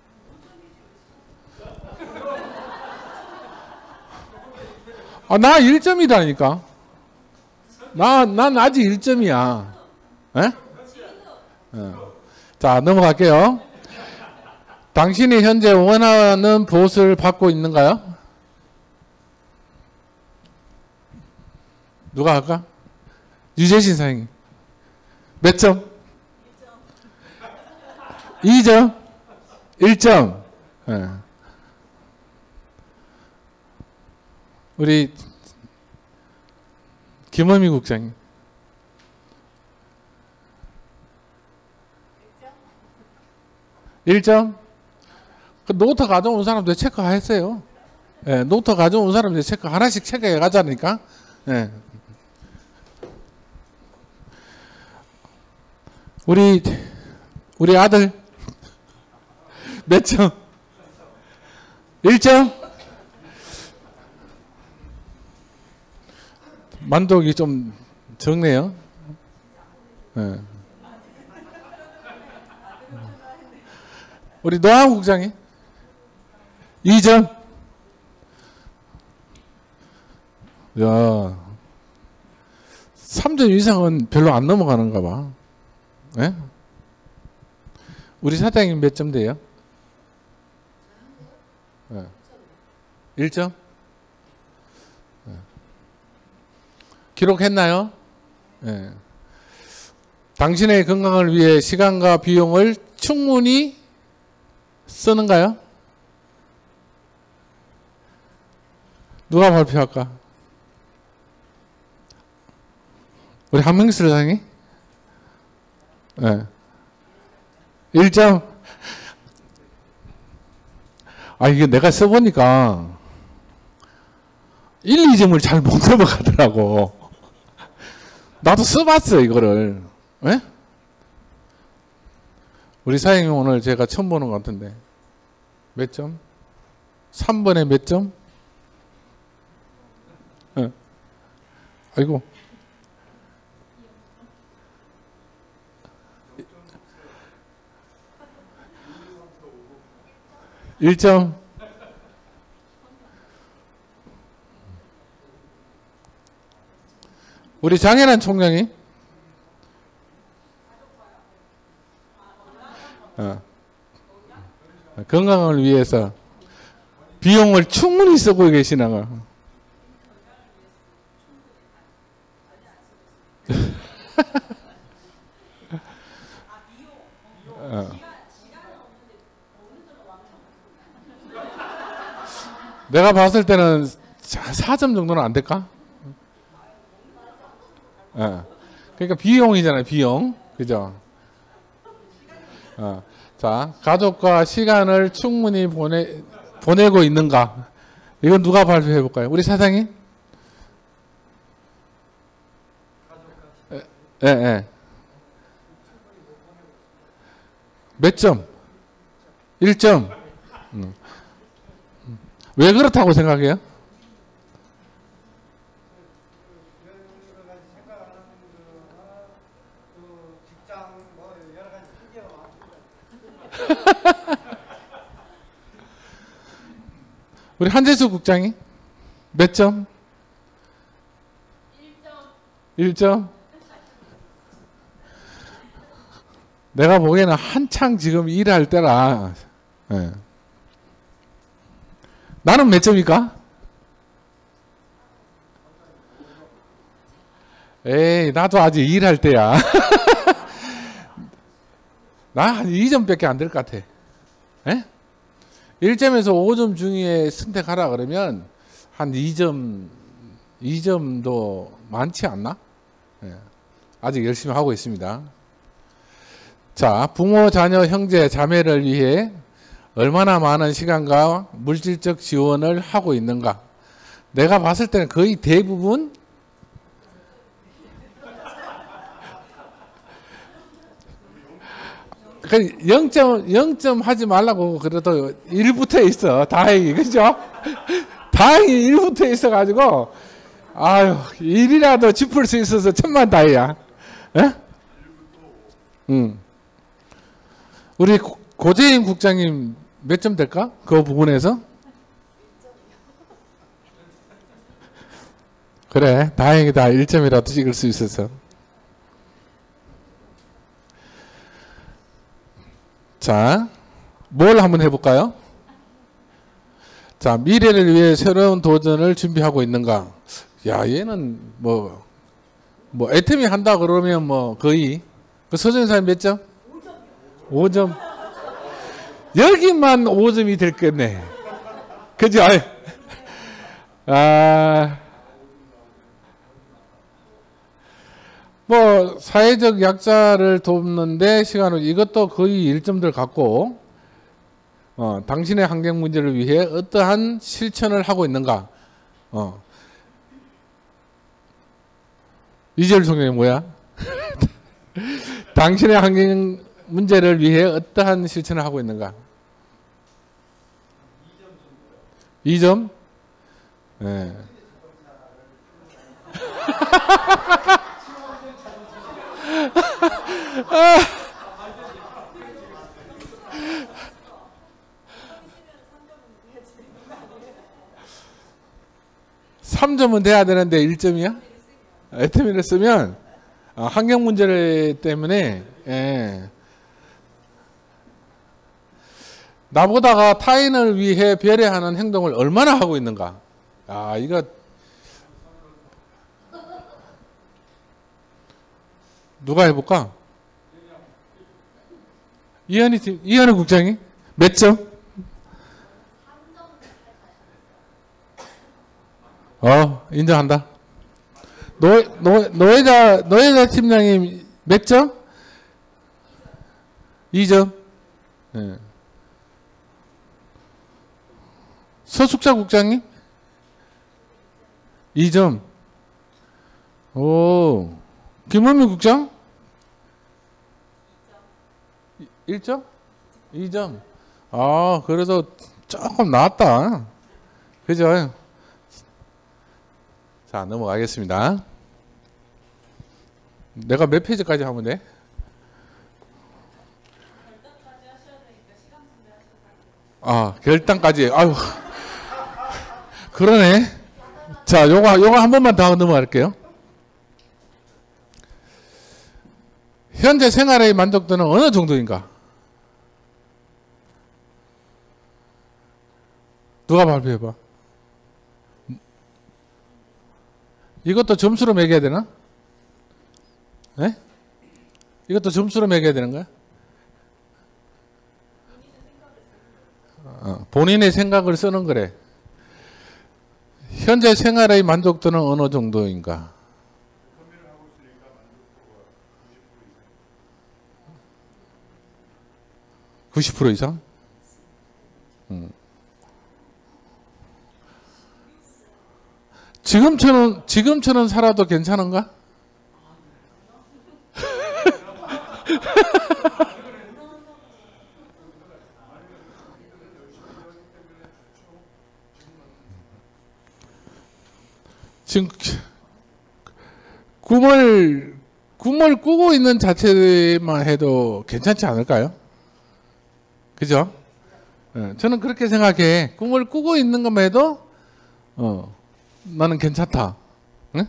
아, 나 일 점이라니까. 나, 난 아직 일 점이야. 에? 네. 자, 넘어갈게요. 당신이 현재 원하는 보수를 받고 있는가요? 누가 할까? 유재신 사장님. 몇 점? 이 점? 일 점? 네. 우리 김원미 국장님. 일 점? 그 노트 가져온 사람들 체크했어요. 네, 노트 가져온 사람들 체크 하나씩 체크해 가자니까. 네. 우리 우리 아들 몇 점? 일 점? 만족이 좀 적네요. 네. 우리 노한 국장이 이 점. 야, 삼 점 이상은 별로 안 넘어가는가 봐. 네? 우리 사장님 몇 점 돼요? 네. 일 점? 네. 기록했나요? 네. 당신의 건강을 위해 시간과 비용을 충분히 쓰는가요? 누가 발표할까? 우리 한명수 사장님? 네. 일 점. 아, 이게 내가 써보니까 일, 이 점을 잘 못 넘어가더라고. 나도 써봤어, 이거를. 네? 우리 사장님 오늘 제가 처음 보는 것 같은데. 몇 점? 삼 번에 몇 점? 네. 아이고. 일 점. 우리 장혜란 총장이 어. 건강을 위해서 비용을 충분히 쓰고 계시나 봐. 어. 내가 봤을 때는 사 점 정도는 안 될까? 어. 그러니까 비용이잖아요, 비용. 그죠? 어. 자, 가족과 시간을 충분히 보내, 보내고 있는가? 이건 누가 발표해 볼까요? 우리 사장님? 예, 예. 예. 몇 점? 일 점. 음. 왜 그렇다고 생각해요? 우리 한재수 국장이 몇 점? 일 점. 일 점? 내가 보기에는 한창 지금 일할 때라. 네. 나는 몇 점일까? 에이, 나도 아직 일할 때야. 나 한 이 점밖에 안 될 것 같아. 에? 일 점에서 오 점 중에 선택하라 그러면 한 이 점, 이 점도 많지 않나? 예. 아직 열심히 하고 있습니다. 자, 부모, 자녀, 형제, 자매를 위해 얼마나 많은 시간과 물질적 지원을 하고 있는가? 내가 봤을 때는 거의 대부분 영 점, 영 점 하지 말라고 그래도 일 붙어 있어. 다행히. 그죠? 다행히 일 붙어 있어가지고, 아유, 일이라도 짚을 수 있어서 천만 다행이야. 예? 응. 우리 고, 고재인 국장님 몇 점 될까? 그 부분에서? 그래, 다행이다. 일 점이라도 찍을 수 있어서. 자, 뭘 한번 해볼까요? 자, 미래를 위해 새로운 도전을 준비하고 있는가? 야, 얘는 뭐, 뭐, 애터미 한다 그러면 뭐, 거의, 그 서정사님 몇 점? 오 점. 여기만 오 점이 됐겠네. 그죠? 아, 뭐 사회적 약자를 돕는데 시간을 이것도 거의 일 점들 갖고 어, 당신의 환경 문제를 위해 어떠한 실천을 하고 있는가? 어. 이재율 총장이 뭐야? 당신의 환경 문제를 위해 어떠한 실천을 하고 있는가? 이 점? 네. 삼 점은 돼야 되는데 일 점이야? 에터미를 쓰면 아, 환경 문제 때문에 예. 나보다가 타인을 위해 배려하는 행동을 얼마나 하고 있는가? 아, 이거 누가 해볼까? 이현희 팀, 이현희 국장이 몇 점? 어, 인정한다. 노, 노, 노예자, 노예자 팀장님 몇 점? 이 점. 네. 서숙자 국장님? 이 점. 오. 김원미 국장? 일 점? 이 점. 아, 그래도 조금 나았다. 그죠? 자, 넘어가겠습니다. 내가 몇 페이지까지 하면 돼? 아, 결단까지. 아유. 그러네. 자, 요거, 요거 한 번만 더 넘어갈게요. 현재 생활의 만족도는 어느 정도인가? 누가 발표해봐. 이것도 점수로 매겨야 되나? 네? 이것도 점수로 매겨야 되는 거야? 어, 본인의 생각을 쓰는 거래. 현재 생활의 만족도는 어느 정도인가? 구십 퍼센트 이상? 음. 지금처럼, 지금처럼 살아도 괜찮은가? 지금 꿈을 꿈을 꾸고 있는 자체만 해도 괜찮지 않을까요? 그죠? 네, 저는 그렇게 생각해. 꿈을 꾸고 있는 것만 해도 어, 나는 괜찮다. 네?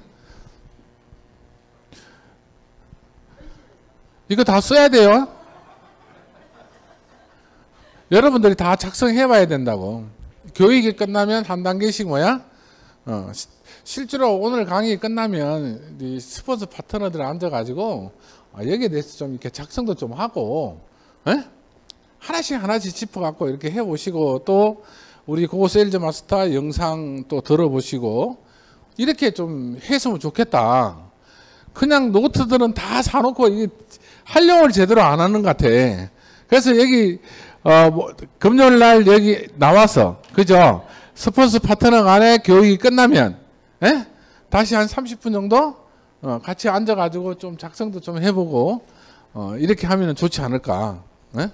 이거 다 써야 돼요. 여러분들이 다 작성해 봐야 된다고. 교육이 끝나면 한 단계씩 뭐야? 어, 시, 실제로 오늘 강의 끝나면 이 스포츠 파트너들 앉아가지고 아, 여기에 대해서 좀 이렇게 작성도 좀 하고, 에? 하나씩 하나씩 짚어갖고 이렇게 해보시고, 또 우리 고고 세일즈 마스터 영상 또 들어보시고 이렇게 좀 했으면 좋겠다. 그냥 노트들은 다 사놓고 이게 활용을 제대로 안 하는 것 같아. 그래서 여기 어, 뭐, 금요일 날 여기 나와서, 그죠? 스포츠 파트너 간에 교육이 끝나면, 에? 다시 한 삼십 분 정도 어, 같이 앉아가지고 좀 작성도 좀 해보고 어, 이렇게 하면 좋지 않을까? 에?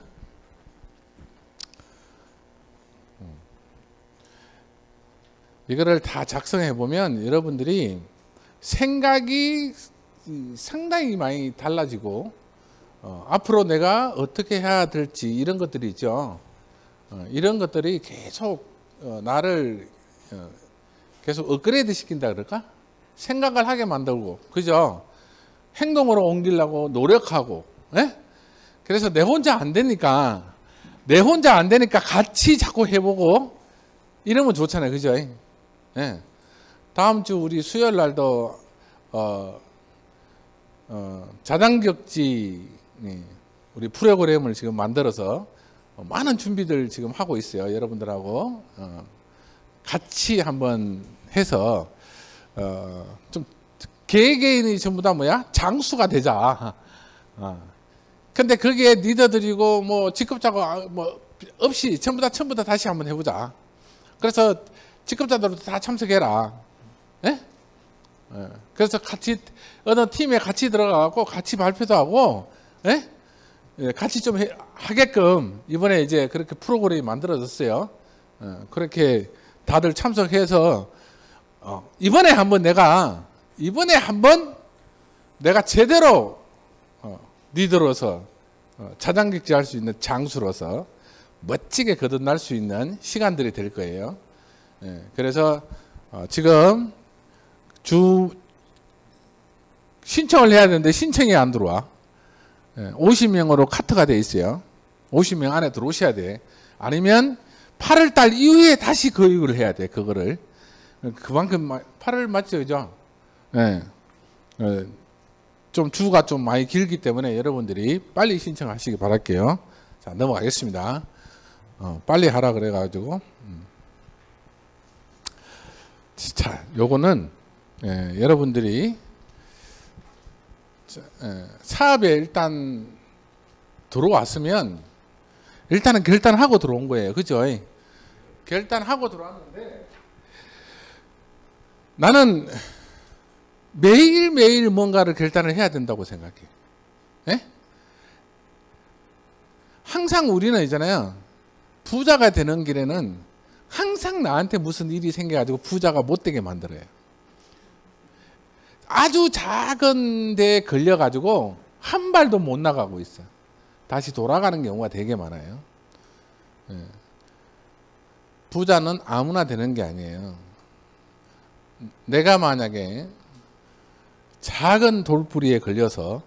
이거를 다 작성해 보면 여러분들이 생각이 상당히 많이 달라지고 어, 앞으로 내가 어떻게 해야 될지 이런 것들이 있죠. 어, 이런 것들이 계속 어, 나를 어, 계속 업그레이드 시킨다 그럴까? 생각을 하게 만들고, 그죠? 행동으로 옮기려고 노력하고, 예? 그래서 내 혼자 안 되니까, 내 혼자 안 되니까 같이 자꾸 해보고 이러면 좋잖아요, 그죠? 예. 다음 주 우리 수요일 날도 어, 어, 자단격지 우리 프로그램을 지금 만들어서 많은 준비들 지금 하고 있어요. 여러분들하고 어, 같이 한번 해서 어, 좀 개개인이 전부 다 뭐야? 장수가 되자. 어. 근데 거기에 리더들이고 뭐 직급자고 뭐 없이 전부 다 전부 다 다시 한번 해보자. 그래서 직급자들도 다 참석해라. 예? 예. 그래서 같이 어느 팀에 같이 들어가고 같이 발표도 하고 예? 예, 같이 좀 해, 하게끔 이번에 이제 그렇게 프로그램이 만들어졌어요. 어, 그렇게 다들 참석해서 어, 이번에 한번 내가 이번에 한번 내가 제대로 어, 리더로서 어, 자장격제 할 수 있는 장수로서 멋지게 거듭날 수 있는 시간들이 될 거예요. 예, 그래서 어, 지금 주 신청을 해야 되는데 신청이 안 들어와. 예, 오십 명으로 카트가 돼 있어요. 오십 명 안에 들어오셔야 돼. 아니면 팔월 달 이후에 다시 교육을 해야 돼. 그거를 그만큼 팔월 맞죠, 그죠? 예, 예, 좀 주가 좀 많이 길기 때문에 여러분들이 빨리 신청하시기 바랄게요. 자, 넘어가겠습니다. 어, 빨리 하라 그래가지고. 음. 자, 요거는 예, 여러분들이 자, 예, 사업에 일단 들어왔으면 일단은 결단하고 들어온 거예요. 그죠? 결단하고 들어왔는데 나는 매일매일 뭔가를 결단을 해야 된다고 생각해. 예? 항상 우리는 있잖아요. 부자가 되는 길에는 항상 나한테 무슨 일이 생겨가지고 부자가 못 되게 만들어요. 아주 작은 데에 걸려가지고 한 발도 못 나가고 있어. 다시 돌아가는 경우가 되게 많아요. 예. 부자는 아무나 되는 게 아니에요. 내가 만약에 작은 돌부리에 걸려서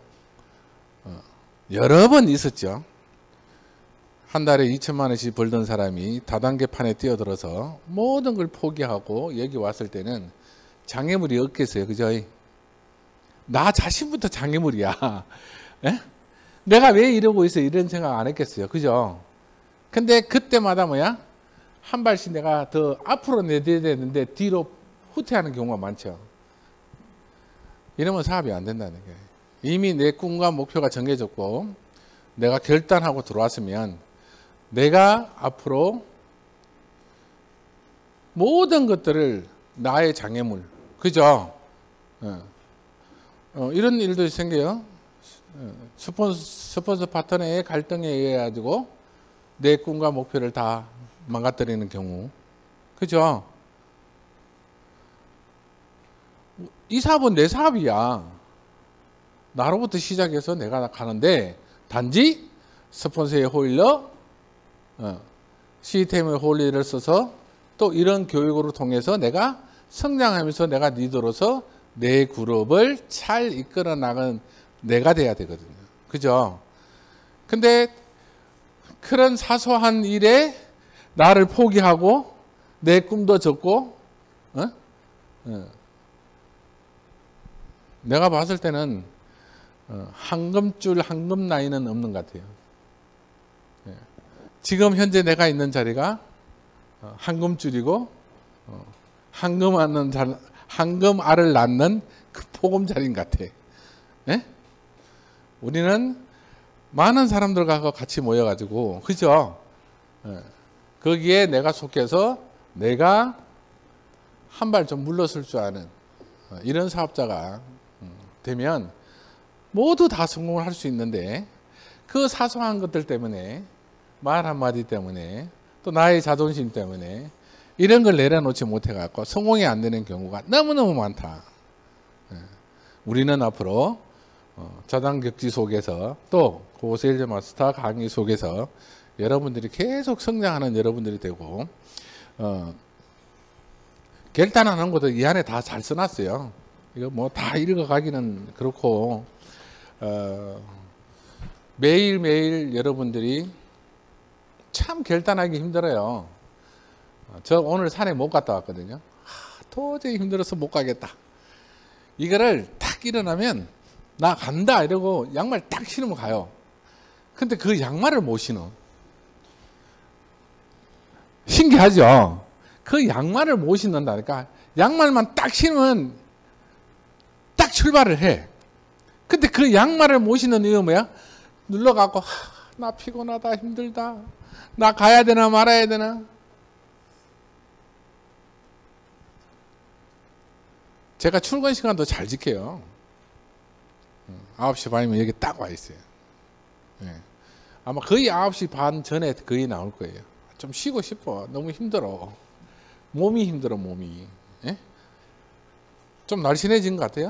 여러 번 있었죠. 한 달에 이천만 원씩 벌던 사람이 다단계 판에 뛰어들어서 모든 걸 포기하고 여기 왔을 때는 장애물이 없겠어요. 그죠? 나 자신부터 장애물이야. 예? 내가 왜 이러고 있어? 이런 생각 안 했겠어요. 그죠? 근데 그때마다 뭐야? 한 발씩 내가 더 앞으로 내려야 되는데 뒤로 후퇴하는 경우가 많죠. 이러면 사업이 안 된다는 거예요. 이미 내 꿈과 목표가 정해졌고 내가 결단하고 들어왔으면 내가 앞으로 모든 것들을 나의 장애물, 그죠? 어. 어, 이런 일도 생겨요. 스폰서, 스폰서 파트너의 갈등에 의해 가지고 내 꿈과 목표를 다 망가뜨리는 경우, 그죠? 이 사업은 내 사업이야. 나로부터 시작해서 내가 가는데 단지 스폰서의 호일러, 어, 시스템의 호일러를 써서 또 이런 교육으로 통해서 내가 성장하면서 내가 리더로서 내 그룹을 잘 이끌어 나가는 내가 돼야 되거든요. 그죠? 근데 그런 사소한 일에 나를 포기하고 내 꿈도 접고 어? 어. 내가 봤을 때는 어, 황금줄 황금 라인은 없는 것 같아요. 예. 지금 현재 내가 있는 자리가 어, 황금줄이고 어, 황금 않는 자, 황금 알을 낳는 그 보금자리인 것 같아. 예? 우리는 많은 사람들과 같이 모여가지고, 그죠? 예. 거기에 내가 속해서 내가 한 발 좀 물러설 줄 아는 어, 이런 사업자가 되면 모두 다 성공을 할 수 있는데 그 사소한 것들 때문에 말 한마디 때문에 또 나의 자존심 때문에 이런 걸 내려놓지 못해갖고 성공이 안 되는 경우가 너무너무 많다. 우리는 앞으로 자단격지 속에서 또 고세일즈 마스터 강의 속에서 여러분들이 계속 성장하는 여러분들이 되고 어, 결단하는 것도 이 안에 다 잘 써놨어요. 이거 뭐 다 읽어가기는 그렇고 어, 매일매일 여러분들이 참 결단하기 힘들어요. 저 오늘 산에 못 갔다 왔거든요. 하, 도저히 힘들어서 못 가겠다. 이거를 딱 일어나면 나 간다 이러고 양말 딱 신으면 가요. 근데 그 양말을 못 신어. 신기하죠? 그 양말을 못 신는다니까. 양말만 딱 신으면 딱 출발을 해. 근데 그 양말을 못 신는 이유는 뭐야? 눌러갖고 하, 나 피곤하다 힘들다. 나 가야 되나 말아야 되나? 제가 출근 시간도 잘 지켜요. 아홉 시 반이면 여기 딱 와 있어요. 예. 아마 거의 아홉 시 반 전에 거의 나올 거예요. 좀 쉬고 싶어. 너무 힘들어. 몸이 힘들어, 몸이. 예? 좀 날씬해진 것 같아요?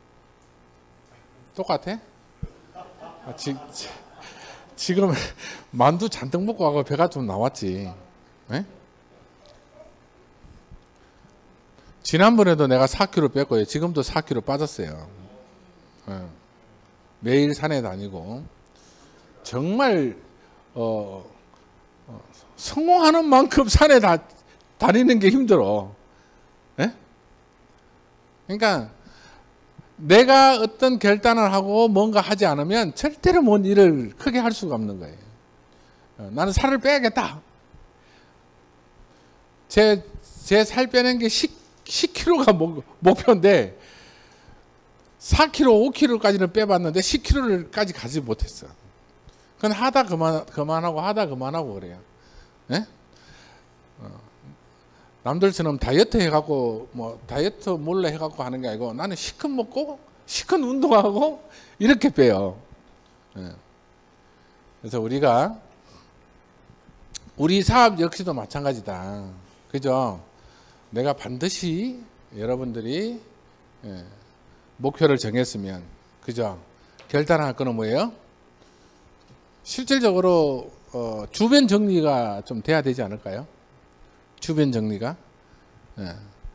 똑같아? 아, 지, 지, 지금 만두 잔뜩 먹고 가고 배가 좀 나왔지. 예? 지난번에도 내가 사 킬로그램 뺐고요. 지금도 사 킬로그램 빠졌어요. 예. 매일 산에 다니고 정말 어, 어, 성공하는 만큼 산에 다, 다니는 게 힘들어. 예? 그러니까 내가 어떤 결단을 하고 뭔가 하지 않으면 절대로 뭔 일을 크게 할 수가 없는 거예요. 어, 나는 살을 빼야겠다. 제 제 살 빼는 게 십 킬로그램가 목, 목표인데 사 킬로그램, 오 킬로그램까지는 빼봤는데 십 킬로그램까지 가지 못했어. 그건 하다 그만 그만하고 하다 그만하고 그래요. 예? 어, 남들처럼 다이어트 해갖고 뭐 다이어트 몰래 해갖고 하는 게 아니고 나는 시컷 먹고 시컷 운동하고 이렇게 빼요. 예. 그래서 우리가 우리 사업 역시도 마찬가지다. 그죠? 내가 반드시 여러분들이 예, 목표를 정했으면 그죠? 결단할 거는 뭐예요? 실질적으로 어, 주변 정리가 좀 돼야 되지 않을까요? 주변 정리가 예.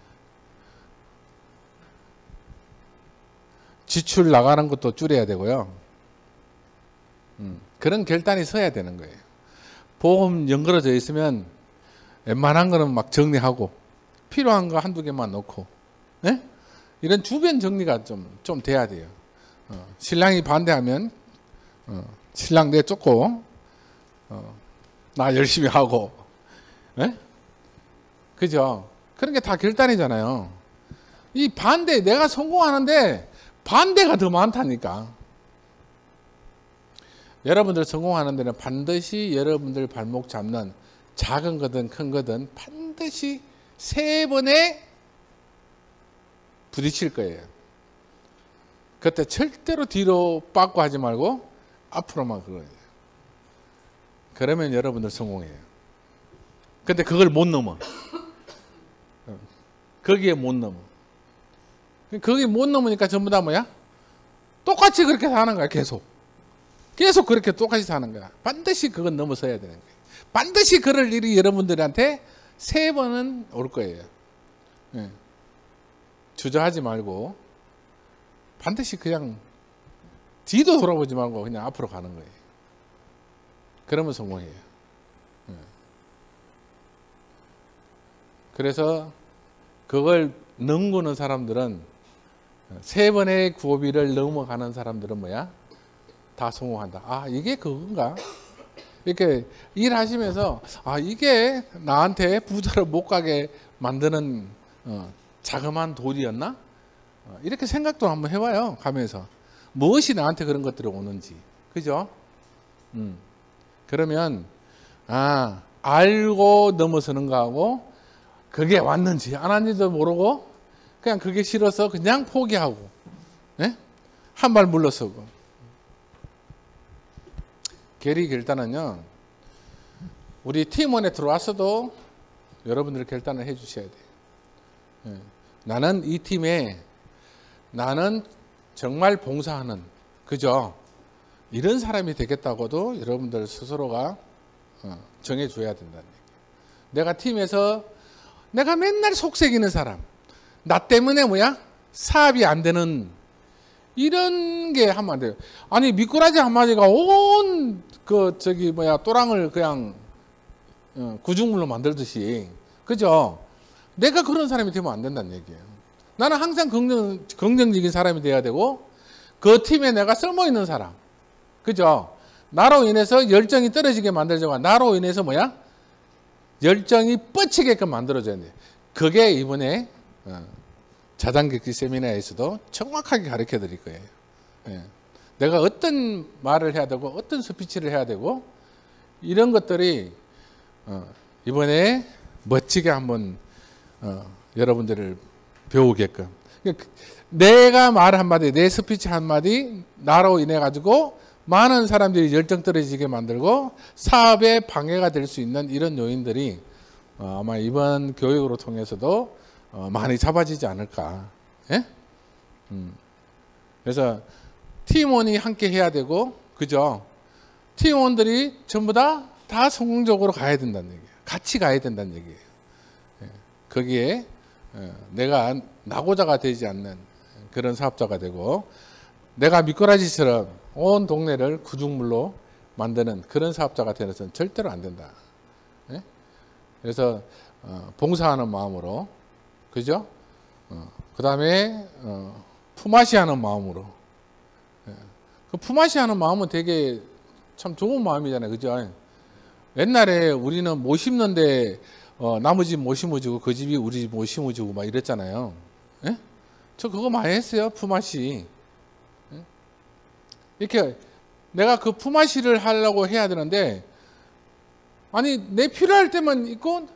지출 나가는 것도 줄여야 되고요. 음, 그런 결단이 서야 되는 거예요. 보험 연결져 있으면 웬만한 거는 막 정리하고 필요한 거 한두 개만 넣고 예? 이런 주변 정리가 좀, 좀 돼야 돼요. 어, 신랑이 반대하면 어, 신랑 내쫓고 어, 나 열심히 하고 예? 그죠? 그런 게 다 결단이잖아요. 이 반대 내가 성공하는데 반대가 더 많다니까. 여러분들 성공하는 데는 반드시 여러분들 발목 잡는 작은 거든 큰 거든 반드시 세 번에 부딪힐 거예요. 그때 절대로 뒤로 빠꾸 하지 말고 앞으로만 그거예요. 그러면 여러분들 성공해요. 근데 그걸 못 넘어. 거기에 못 넘어. 거기 못 넘으니까 전부 다 뭐야? 똑같이 그렇게 사는 거야. 계속. 계속 그렇게 똑같이 사는 거야. 반드시 그건 넘어서야 되는 거예요. 반드시 그럴 일이 여러분들한테 세 번은 올 거예요. 예. 주저하지 말고 반드시 그냥 뒤도 돌아보지 말고 그냥 앞으로 가는 거예요. 그러면 성공해요. 예. 그래서 그걸 넘고는 사람들은 세 번의 고비를 넘어가는 사람들은 뭐야? 다 성공한다. 아, 이게 그건가? 이렇게 일하시면서 아, 이게 나한테 부자로 못 가게 만드는 어, 자그마한 돈이었나? 어, 이렇게 생각도 한번 해봐요. 가면서 무엇이 나한테 그런 것들이 오는지, 그죠? 음. 그러면 아, 알고 넘어서는 거하고 그게 왔는지 안 왔는지도 모르고 그냥 그게 싫어서 그냥 포기하고 네? 한 발 물러서고. 계리 결단은요, 우리 팀원에 들어왔어도 여러분들 결단을 해 주셔야 돼요. 네. 나는 이 팀에 나는 정말 봉사하는, 그죠? 이런 사람이 되겠다고도 여러분들 스스로가 정해 줘야 된다는 얘기예요. 내가 팀에서 내가 맨날 속색이는 사람, 나 때문에 뭐야? 사업이 안 되는 이런 게 하면 안 돼요. 아니 미꾸라지 한 마리가 온 그 저기 뭐야 또랑을 그냥 어, 구중물로 만들듯이, 그죠? 내가 그런 사람이 되면 안 된다는 얘기예요. 나는 항상 긍정, 긍정적인 사람이 돼야 되고 그 팀에 내가 쓸모있는 사람, 그죠? 나로 인해서 열정이 떨어지게 만들자고, 나로 인해서 뭐야? 열정이 뻗치게끔 만들어줘야 돼. 그게 이번에 어, 자단격기 세미나에서도 정확하게 가르쳐 드릴 거예요. 예. 내가 어떤 말을 해야 되고 어떤 스피치를 해야 되고 이런 것들이 어, 이번에 멋지게 한번 어, 여러분들을 배우게끔, 내가 말 한마디, 내 스피치 한마디 나로 인해 가지고 많은 사람들이 열정 떨어지게 만들고 사업에 방해가 될 수 있는 이런 요인들이 어, 아마 이번 교육으로 통해서도 어, 많이 잡아지지 않을까. 예? 음. 그래서 팀원이 함께 해야 되고, 그죠? 팀원들이 전부 다, 다 성공적으로 가야 된다는 얘기예요. 같이 가야 된다는 얘기예요. 예. 거기에 어, 내가 나고자가 되지 않는 그런 사업자가 되고, 내가 미꾸라지처럼 온 동네를 구중물로 만드는 그런 사업자가 되어서는 절대로 안 된다. 예? 그래서 어, 봉사하는 마음으로, 그죠? 어, 그 다음에 어, 품앗이하는 마음으로. 예. 그 품앗이하는 마음은 되게 참 좋은 마음이잖아요, 그죠? 옛날에 우리는 못 심는데 어, 나무 집 못 심어주고 그 집이 우리 집 못 심어주고 막 이랬잖아요. 예? 저 그거 많이 했어요, 품앗이. 예? 이렇게 내가 그 품앗이를 하려고 해야 되는데, 아니 내 필요할 때만 있고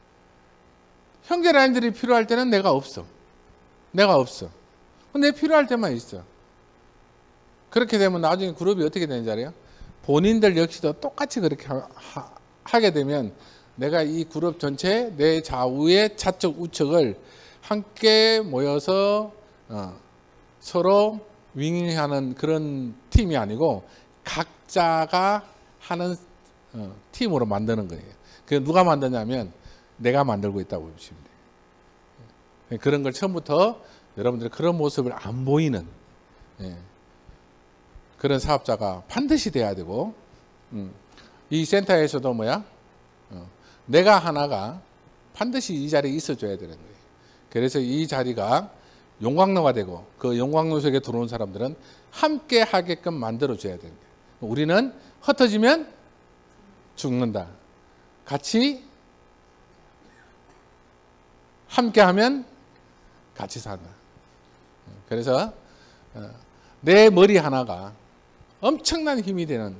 형제라인들이 필요할 때는 내가 없어. 내가 없어. 내 필요할 때만 있어. 그렇게 되면 나중에 그룹이 어떻게 되는지 알아요? 본인들 역시도 똑같이 그렇게 하, 하, 하게 되면 내가 이 그룹 전체 내 좌우의 좌측 우측을 함께 모여서 어, 서로 윙하는 그런 팀이 아니고 각자가 하는 어, 팀으로 만드는 거예요. 그 누가 만드냐면 내가 만들고 있다고 보시면 돼요. 그런 걸 처음부터 여러분들이 그런 모습을 안 보이는, 예, 그런 사업자가 반드시 돼야 되고, 음, 이 센터에서도 뭐야? 어, 내가 하나가 반드시 이 자리에 있어줘야 되는 거예요. 그래서 이 자리가 용광로가 되고 그 용광로 속에 들어온 사람들은 함께 하게끔 만들어줘야 되는 거예요. 우리는 흩어지면 죽는다. 같이 함께 하면 같이 산다. 그래서 내 머리 하나가 엄청난 힘이 되는,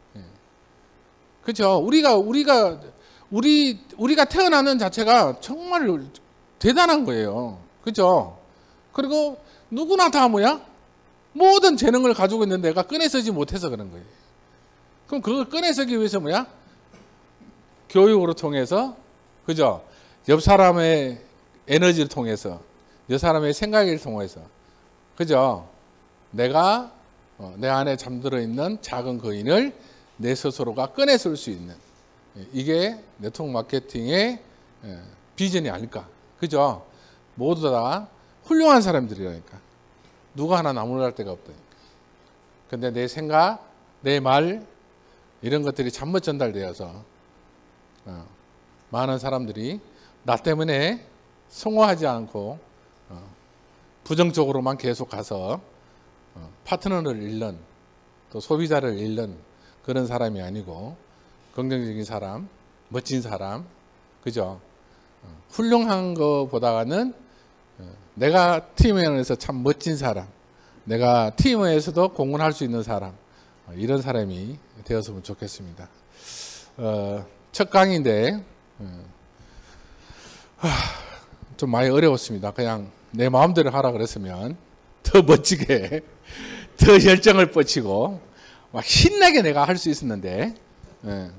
그렇죠? 우리가 우리가 우리 우리가 태어나는 자체가 정말 대단한 거예요, 그렇죠? 그리고 누구나 다 뭐야? 모든 재능을 가지고 있는 내가 꺼내쓰지 못해서 그런 거예요. 그럼 그걸 꺼내쓰기 위해서 뭐야? 교육으로 통해서, 그죠? 옆 사람의 에너지를 통해서, 옆 사람의 생각을 통해서, 그죠? 내가 어, 내 안에 잠들어 있는 작은 거인을 내 스스로가 꺼내쓸 수 있는, 이게 네트워크 마케팅의 비전이 아닐까, 그죠? 모두 다 훌륭한 사람들이라니까. 누가 하나 나무랄 데가 없다니까. 근데 내 생각, 내 말, 이런 것들이 잘못 전달되어서 어, 많은 사람들이 나 때문에 성공하지 않고 어, 부정적으로만 계속 가서 어, 파트너를 잃는, 또 소비자를 잃는 그런 사람이 아니고 긍정적인 사람, 멋진 사람, 그죠? 어, 훌륭한 것보다는 어, 내가 팀원에서 참 멋진 사람, 내가 팀원에서도 공헌할 수 있는 사람, 어, 이런 사람이 되었으면 좋겠습니다. 어, 첫 강의인데 어, 하, 좀 많이 어려웠습니다. 그냥 내 마음대로 하라 그랬으면 더 멋지게, 더 열정을 뻗치고 막 신나게 내가 할 수 있었는데, 예.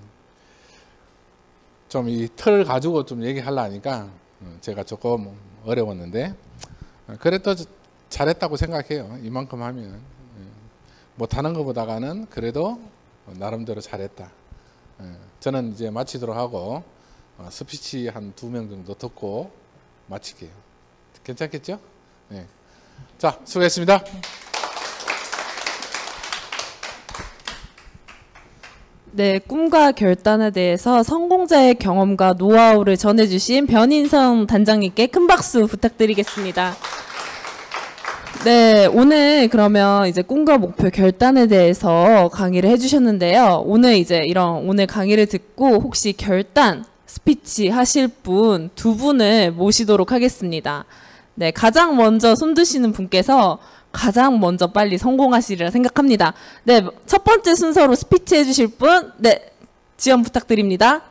좀 이 틀 가지고 좀 얘기하려니까 제가 조금 어려웠는데, 그래도 잘했다고 생각해요. 이만큼 하면. 못하는 것보다는 그래도 나름대로 잘했다. 저는 이제 마치도록 하고 스피치 한 두 명 정도 듣고 마칠게요. 괜찮겠죠? 네. 자, 수고했습니다. 네, 꿈과 결단에 대해서 성공자의 경험과 노하우를 전해주신 변인성 단장님께 큰 박수 부탁드리겠습니다. 네, 오늘 그러면 이제 꿈과 목표 결단에 대해서 강의를 해주셨는데요. 오늘 이제 이런 오늘 강의를 듣고 혹시 결단 스피치 하실 분 두 분을 모시도록 하겠습니다. 네, 가장 먼저 손 드시는 분께서 가장 먼저 빨리 성공하시리라 생각합니다. 네, 첫 번째 순서로 스피치 해주실 분, 네, 지원 부탁드립니다.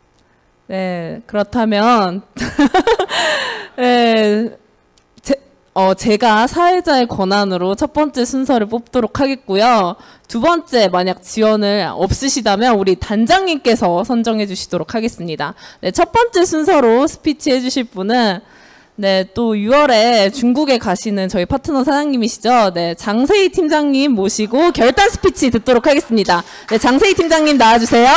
네, 그렇다면, 네, 제, 어, 제가 사회자의 권한으로 첫 번째 순서를 뽑도록 하겠고요. 두 번째 만약 지원을 없으시다면 우리 단장님께서 선정해 주시도록 하겠습니다. 네, 첫 번째 순서로 스피치 해주실 분은 네, 또 유월에 중국에 가시는 저희 파트너 사장님이시죠. 네, 장세희 팀장님 모시고 결단 스피치 듣도록 하겠습니다. 네, 장세희 팀장님 나와주세요.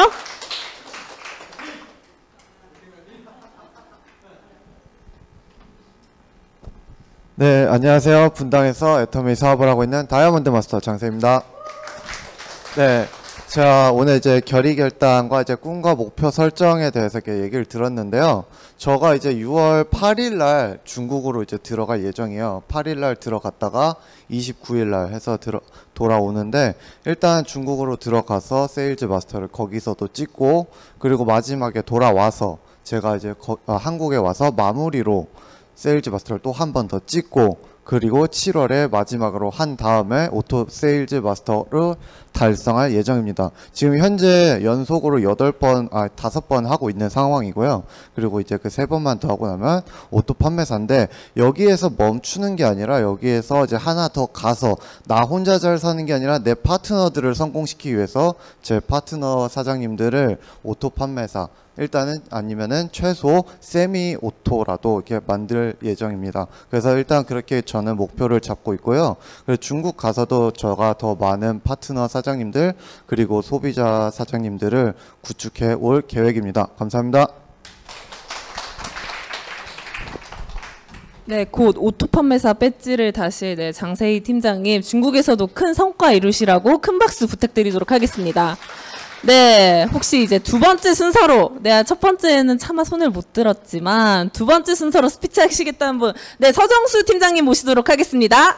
네, 안녕하세요. 분당에서 애터미 사업을 하고 있는 다이아몬드 마스터 장세입니다. 네, 제가 오늘 이제 결의 결단과 이제 꿈과 목표 설정에 대해서 이렇게 얘기를 들었는데요. 저가 이제 유월 팔일 날 중국으로 이제 들어갈 예정이에요. 팔일 날 들어갔다가 이십구일 날 해서 들어, 돌아오는데 일단 중국으로 들어가서 세일즈 마스터를 거기서도 찍고 그리고 마지막에 돌아와서 제가 이제 거, 아, 한국에 와서 마무리로 세일즈 마스터를 또 한 번 더 찍고 그리고 칠월에 마지막으로 한 다음에 오토 세일즈 마스터를 달성할 예정입니다. 지금 현재 연속으로 여덟 번, 아 다섯 번 하고 있는 상황이고요. 그리고 이제 그 세 번만 더 하고 나면 오토 판매사인데 여기에서 멈추는 게 아니라 여기에서 이제 하나 더 가서 나 혼자 잘 사는 게 아니라 내 파트너들을 성공시키기 위해서 제 파트너 사장님들을 오토 판매사 일단은 아니면은 최소 세미 오토라도 이렇게 만들 예정입니다. 그래서 일단 그렇게 저는 목표를 잡고 있고요. 그래서 중국 가서도 저가 더 많은 파트너 사장님들 그리고 소비자 사장님들을 구축해 올 계획입니다. 감사합니다. 네, 곧 오토 판매사 배지를 다시 네, 장세희 팀장님 중국에서도 큰 성과 이루시라고 큰 박수 부탁드리도록 하겠습니다. 네, 혹시 이제 두 번째 순서로 내가 첫 번째는 차마 손을 못 들었지만 두 번째 순서로 스피치 하시겠다는 분, 네, 서정수 팀장님 모시도록 하겠습니다.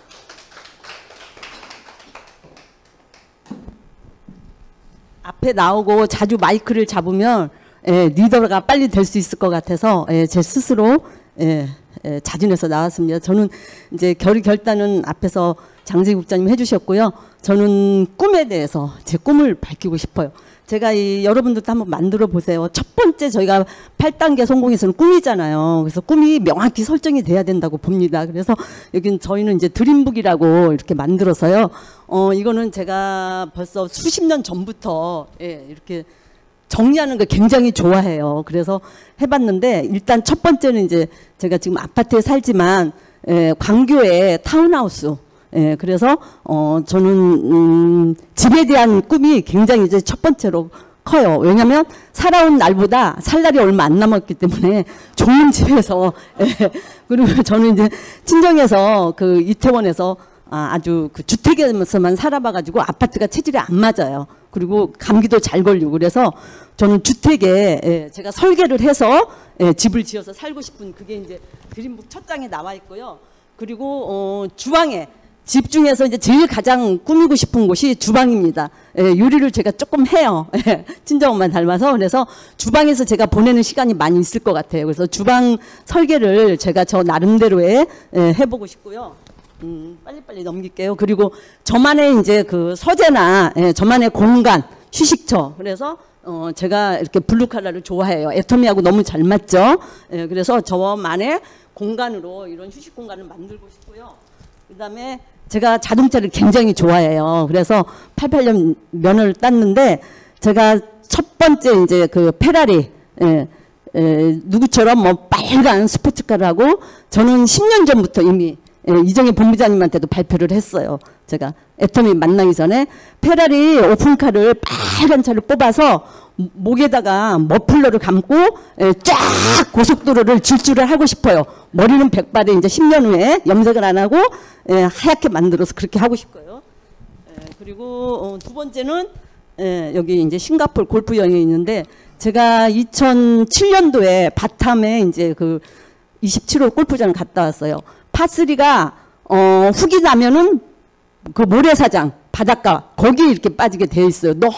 앞에 나오고 자주 마이크를 잡으면 예, 리더가 빨리 될 수 있을 것 같아서 예, 제 스스로 예, 예, 자진해서 나왔습니다. 저는 이제 결의 결단은 앞에서 장세희 국장님 해주셨고요. 저는 꿈에 대해서 제 꿈을 밝히고 싶어요. 제가 이 여러분들도 한번 만들어 보세요. 첫 번째 저희가 팔 단계 성공에서는 꿈이잖아요. 그래서 꿈이 명확히 설정이 돼야 된다고 봅니다. 그래서 여기는 저희는 이제 드림북이라고 이렇게 만들어서요. 어 이거는 제가 벌써 수십 년 전부터 예, 이렇게 정리하는 거 굉장히 좋아해요. 그래서 해봤는데 일단 첫 번째는 이제 제가 지금 아파트에 살지만 예, 광교에 타운하우스. 예, 그래서 어 저는 음, 집에 대한 꿈이 굉장히 이제 첫 번째로 커요. 왜냐하면 살아온 날보다 살 날이 얼마 안 남았기 때문에 좋은 집에서 예, 그리고 저는 이제 친정에서 그 이태원에서 아, 아주 그 주택에서만 살아봐가지고 아파트가 체질이 안 맞아요. 그리고 감기도 잘 걸리고 그래서 저는 주택에 예, 제가 설계를 해서 예, 집을 지어서 살고 싶은 그게 이제 드림북 첫 장에 나와 있고요. 그리고 어, 주방에 집 중에서 이제 제일 가장 꾸미고 싶은 곳이 주방입니다. 예, 요리를 제가 조금 해요. 예, 친정엄마 닮아서. 그래서 주방에서 제가 보내는 시간이 많이 있을 것 같아요. 그래서 주방 설계를 제가 저 나름대로의 예, 해보고 싶고요. 음, 빨리빨리 넘길게요. 그리고 저만의 이제 그 서재나 예, 저만의 공간, 휴식처. 그래서 어, 제가 이렇게 블루 컬러를 좋아해요. 애터미하고 너무 잘 맞죠. 예, 그래서 저만의 공간으로 이런 휴식 공간을 만들고 싶고요. 그다음에 제가 자동차를 굉장히 좋아해요. 그래서 팔십팔 년 면허를 땄는데 제가 첫 번째 이제 그 페라리 예, 예, 누구처럼 뭐 빨간 스포츠카를 하고 저는 십 년 전부터 이미 예, 이정희 본부장님한테도 발표를 했어요. 제가 애터미 만나기 전에 페라리 오픈카를 빨간 차를 뽑아서 목에다가 머플러를 감고 예, 쫙 고속도로를 질주를 하고 싶어요. 머리는 백발에 이제 십 년 후에 염색을 안 하고 예, 하얗게 만들어서 그렇게 하고 싶어요. 예, 그리고 어, 두 번째는 예, 여기 이제 싱가포르 골프 여행이 있는데 제가 이천칠 년도에 바탐에 이제 그 이십칠 홀 골프장을 갔다 왔어요. 파쓰리가 어, 훅이 나면은 그 모래사장 바닷가 거기 이렇게 빠지게 돼 있어요. 너무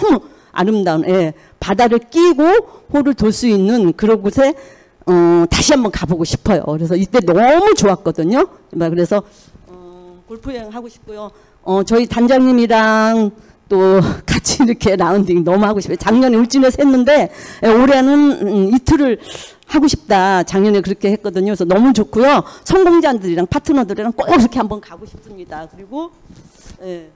아름다운 예, 바다를 끼고 홀을 돌 수 있는 그런 곳에 어, 다시 한번 가보고 싶어요. 그래서 이때 너무 좋았거든요. 그래서 어, 골프 여행 하고 싶고요. 어, 저희 단장님이랑 또 같이 이렇게 라운딩 너무 하고 싶어요. 작년에 울진에서 했는데 예, 올해는 음, 이틀을 하고 싶다. 작년에 그렇게 했거든요. 그래서 너무 좋고요. 성공자들이랑 파트너들이랑 꼭 이렇게 한번 가고 싶습니다. 그리고 예,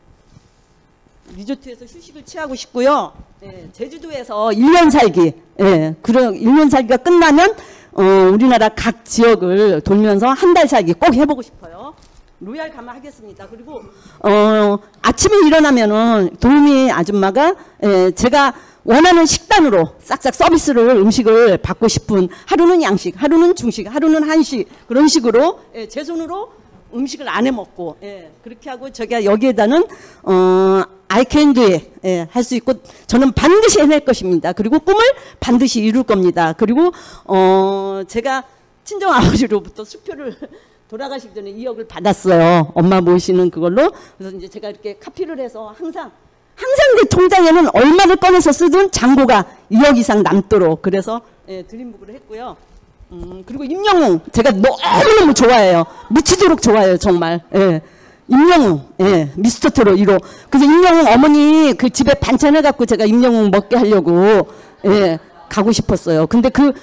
리조트에서 휴식을 취하고 싶고요. 예, 제주도에서 일 년 살기. 예, 그런 일 년 살기가 끝나면 어, 우리나라 각 지역을 돌면서 한 달 살기 꼭 해보고 싶어요. 로얄 가마 하겠습니다. 그리고 어, 아침에 일어나면은 도우미 아줌마가 예, 제가 원하는 식단으로 싹싹 서비스를 음식을 받고 싶은 하루는 양식, 하루는 중식, 하루는 한식 그런 식으로 예, 제 손으로 음식을 안 해 먹고 예, 그렇게 하고 제가 여기에다는 어, I can do it 예, 할 수 있고 저는 반드시 해낼 것입니다. 그리고 꿈을 반드시 이룰 겁니다. 그리고 어, 제가 친정 아버지로부터 수표를 돌아가시기 전에 이억을 받았어요. 엄마 모시는 그걸로. 그래서 이제 제가 이렇게 카피를 해서 항상 항상 내 통장에는 얼마를 꺼내서 쓰든 잔고가 이억 이상 남도록 그래서 예, 드림북을 했고요. 음, 그리고 임영웅 제가 너무너무 좋아해요. 미치도록 좋아해요 정말. 예. 임영웅 예, 미스터 트롯 일 호. 그래서 임영웅 어머니 그 집에 반찬 해갖고 제가 임영웅 먹게 하려고 예, 가고 싶었어요. 근데 그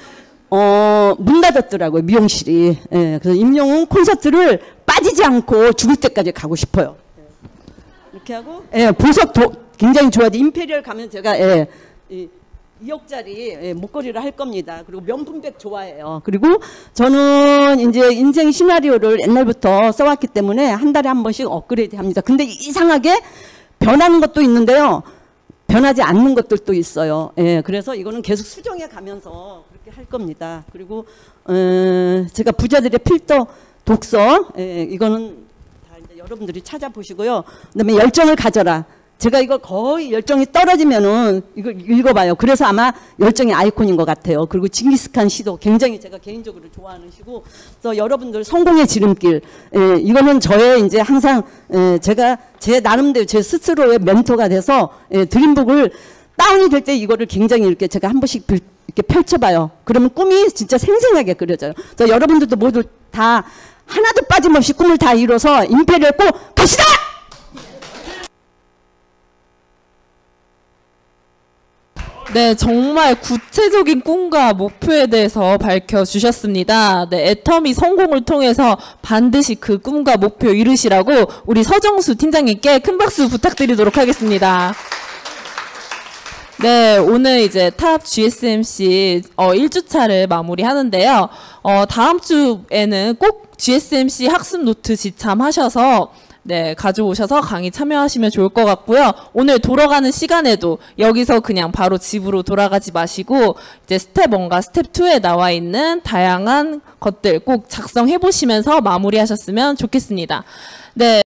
어, 문 닫았더라고요 미용실이. 예, 그래서 임영웅 콘서트를 빠지지 않고 죽을 때까지 가고 싶어요. 이렇게 하고 예, 보석 도, 굉장히 좋아하죠. 임페리얼 가면 제가 예, 이, 이억짜리 예, 목걸이를 할 겁니다. 그리고 명품백 좋아해요. 그리고 저는 이제 인생 시나리오를 옛날부터 써왔기 때문에 한 달에 한 번씩 업그레이드 합니다. 근데 이상하게 변하는 것도 있는데요. 변하지 않는 것들도 있어요. 예, 그래서 이거는 계속 수정해 가면서 그렇게 할 겁니다. 그리고 어, 제가 부자들의 필터 독서 예, 이거는 다 이제 여러분들이 찾아보시고요. 그다음에 열정을 가져라. 제가 이거 거의 열정이 떨어지면은 이걸 읽어봐요. 그래서 아마 열정의 아이콘인 것 같아요. 그리고 징기스칸 시도 굉장히 제가 개인적으로 좋아하는 시고, 그래서 여러분들 성공의 지름길, 예, 이거는 저의 이제 항상 예, 제가 제 나름대로 제 스스로의 멘토가 돼서 예, 드림북을 다운이 될 때 이거를 굉장히 이렇게 제가 한 번씩 빌, 이렇게 펼쳐봐요. 그러면 꿈이 진짜 생생하게 그려져요. 그래서 여러분들도 모두 다 하나도 빠짐없이 꿈을 다 이뤄서 임페리얼 꼭 갑시다! 네, 정말 구체적인 꿈과 목표에 대해서 밝혀주셨습니다. 네, 애터미 성공을 통해서 반드시 그 꿈과 목표 이루시라고 우리 서정수 팀장님께 큰 박수 부탁드리도록 하겠습니다. 네, 오늘 이제 탑 지에스엠씨 어, 일 주차를 마무리하는데요. 어, 다음 주에는 꼭 지에스엠씨 학습 노트 지참하셔서 네, 가져오셔서 강의 참여하시면 좋을 것 같고요. 오늘 돌아가는 시간에도 여기서 그냥 바로 집으로 돌아가지 마시고 이제 스텝 일과 스텝 이에 나와 있는 다양한 것들 꼭 작성해 보시면서 마무리하셨으면 좋겠습니다. 네.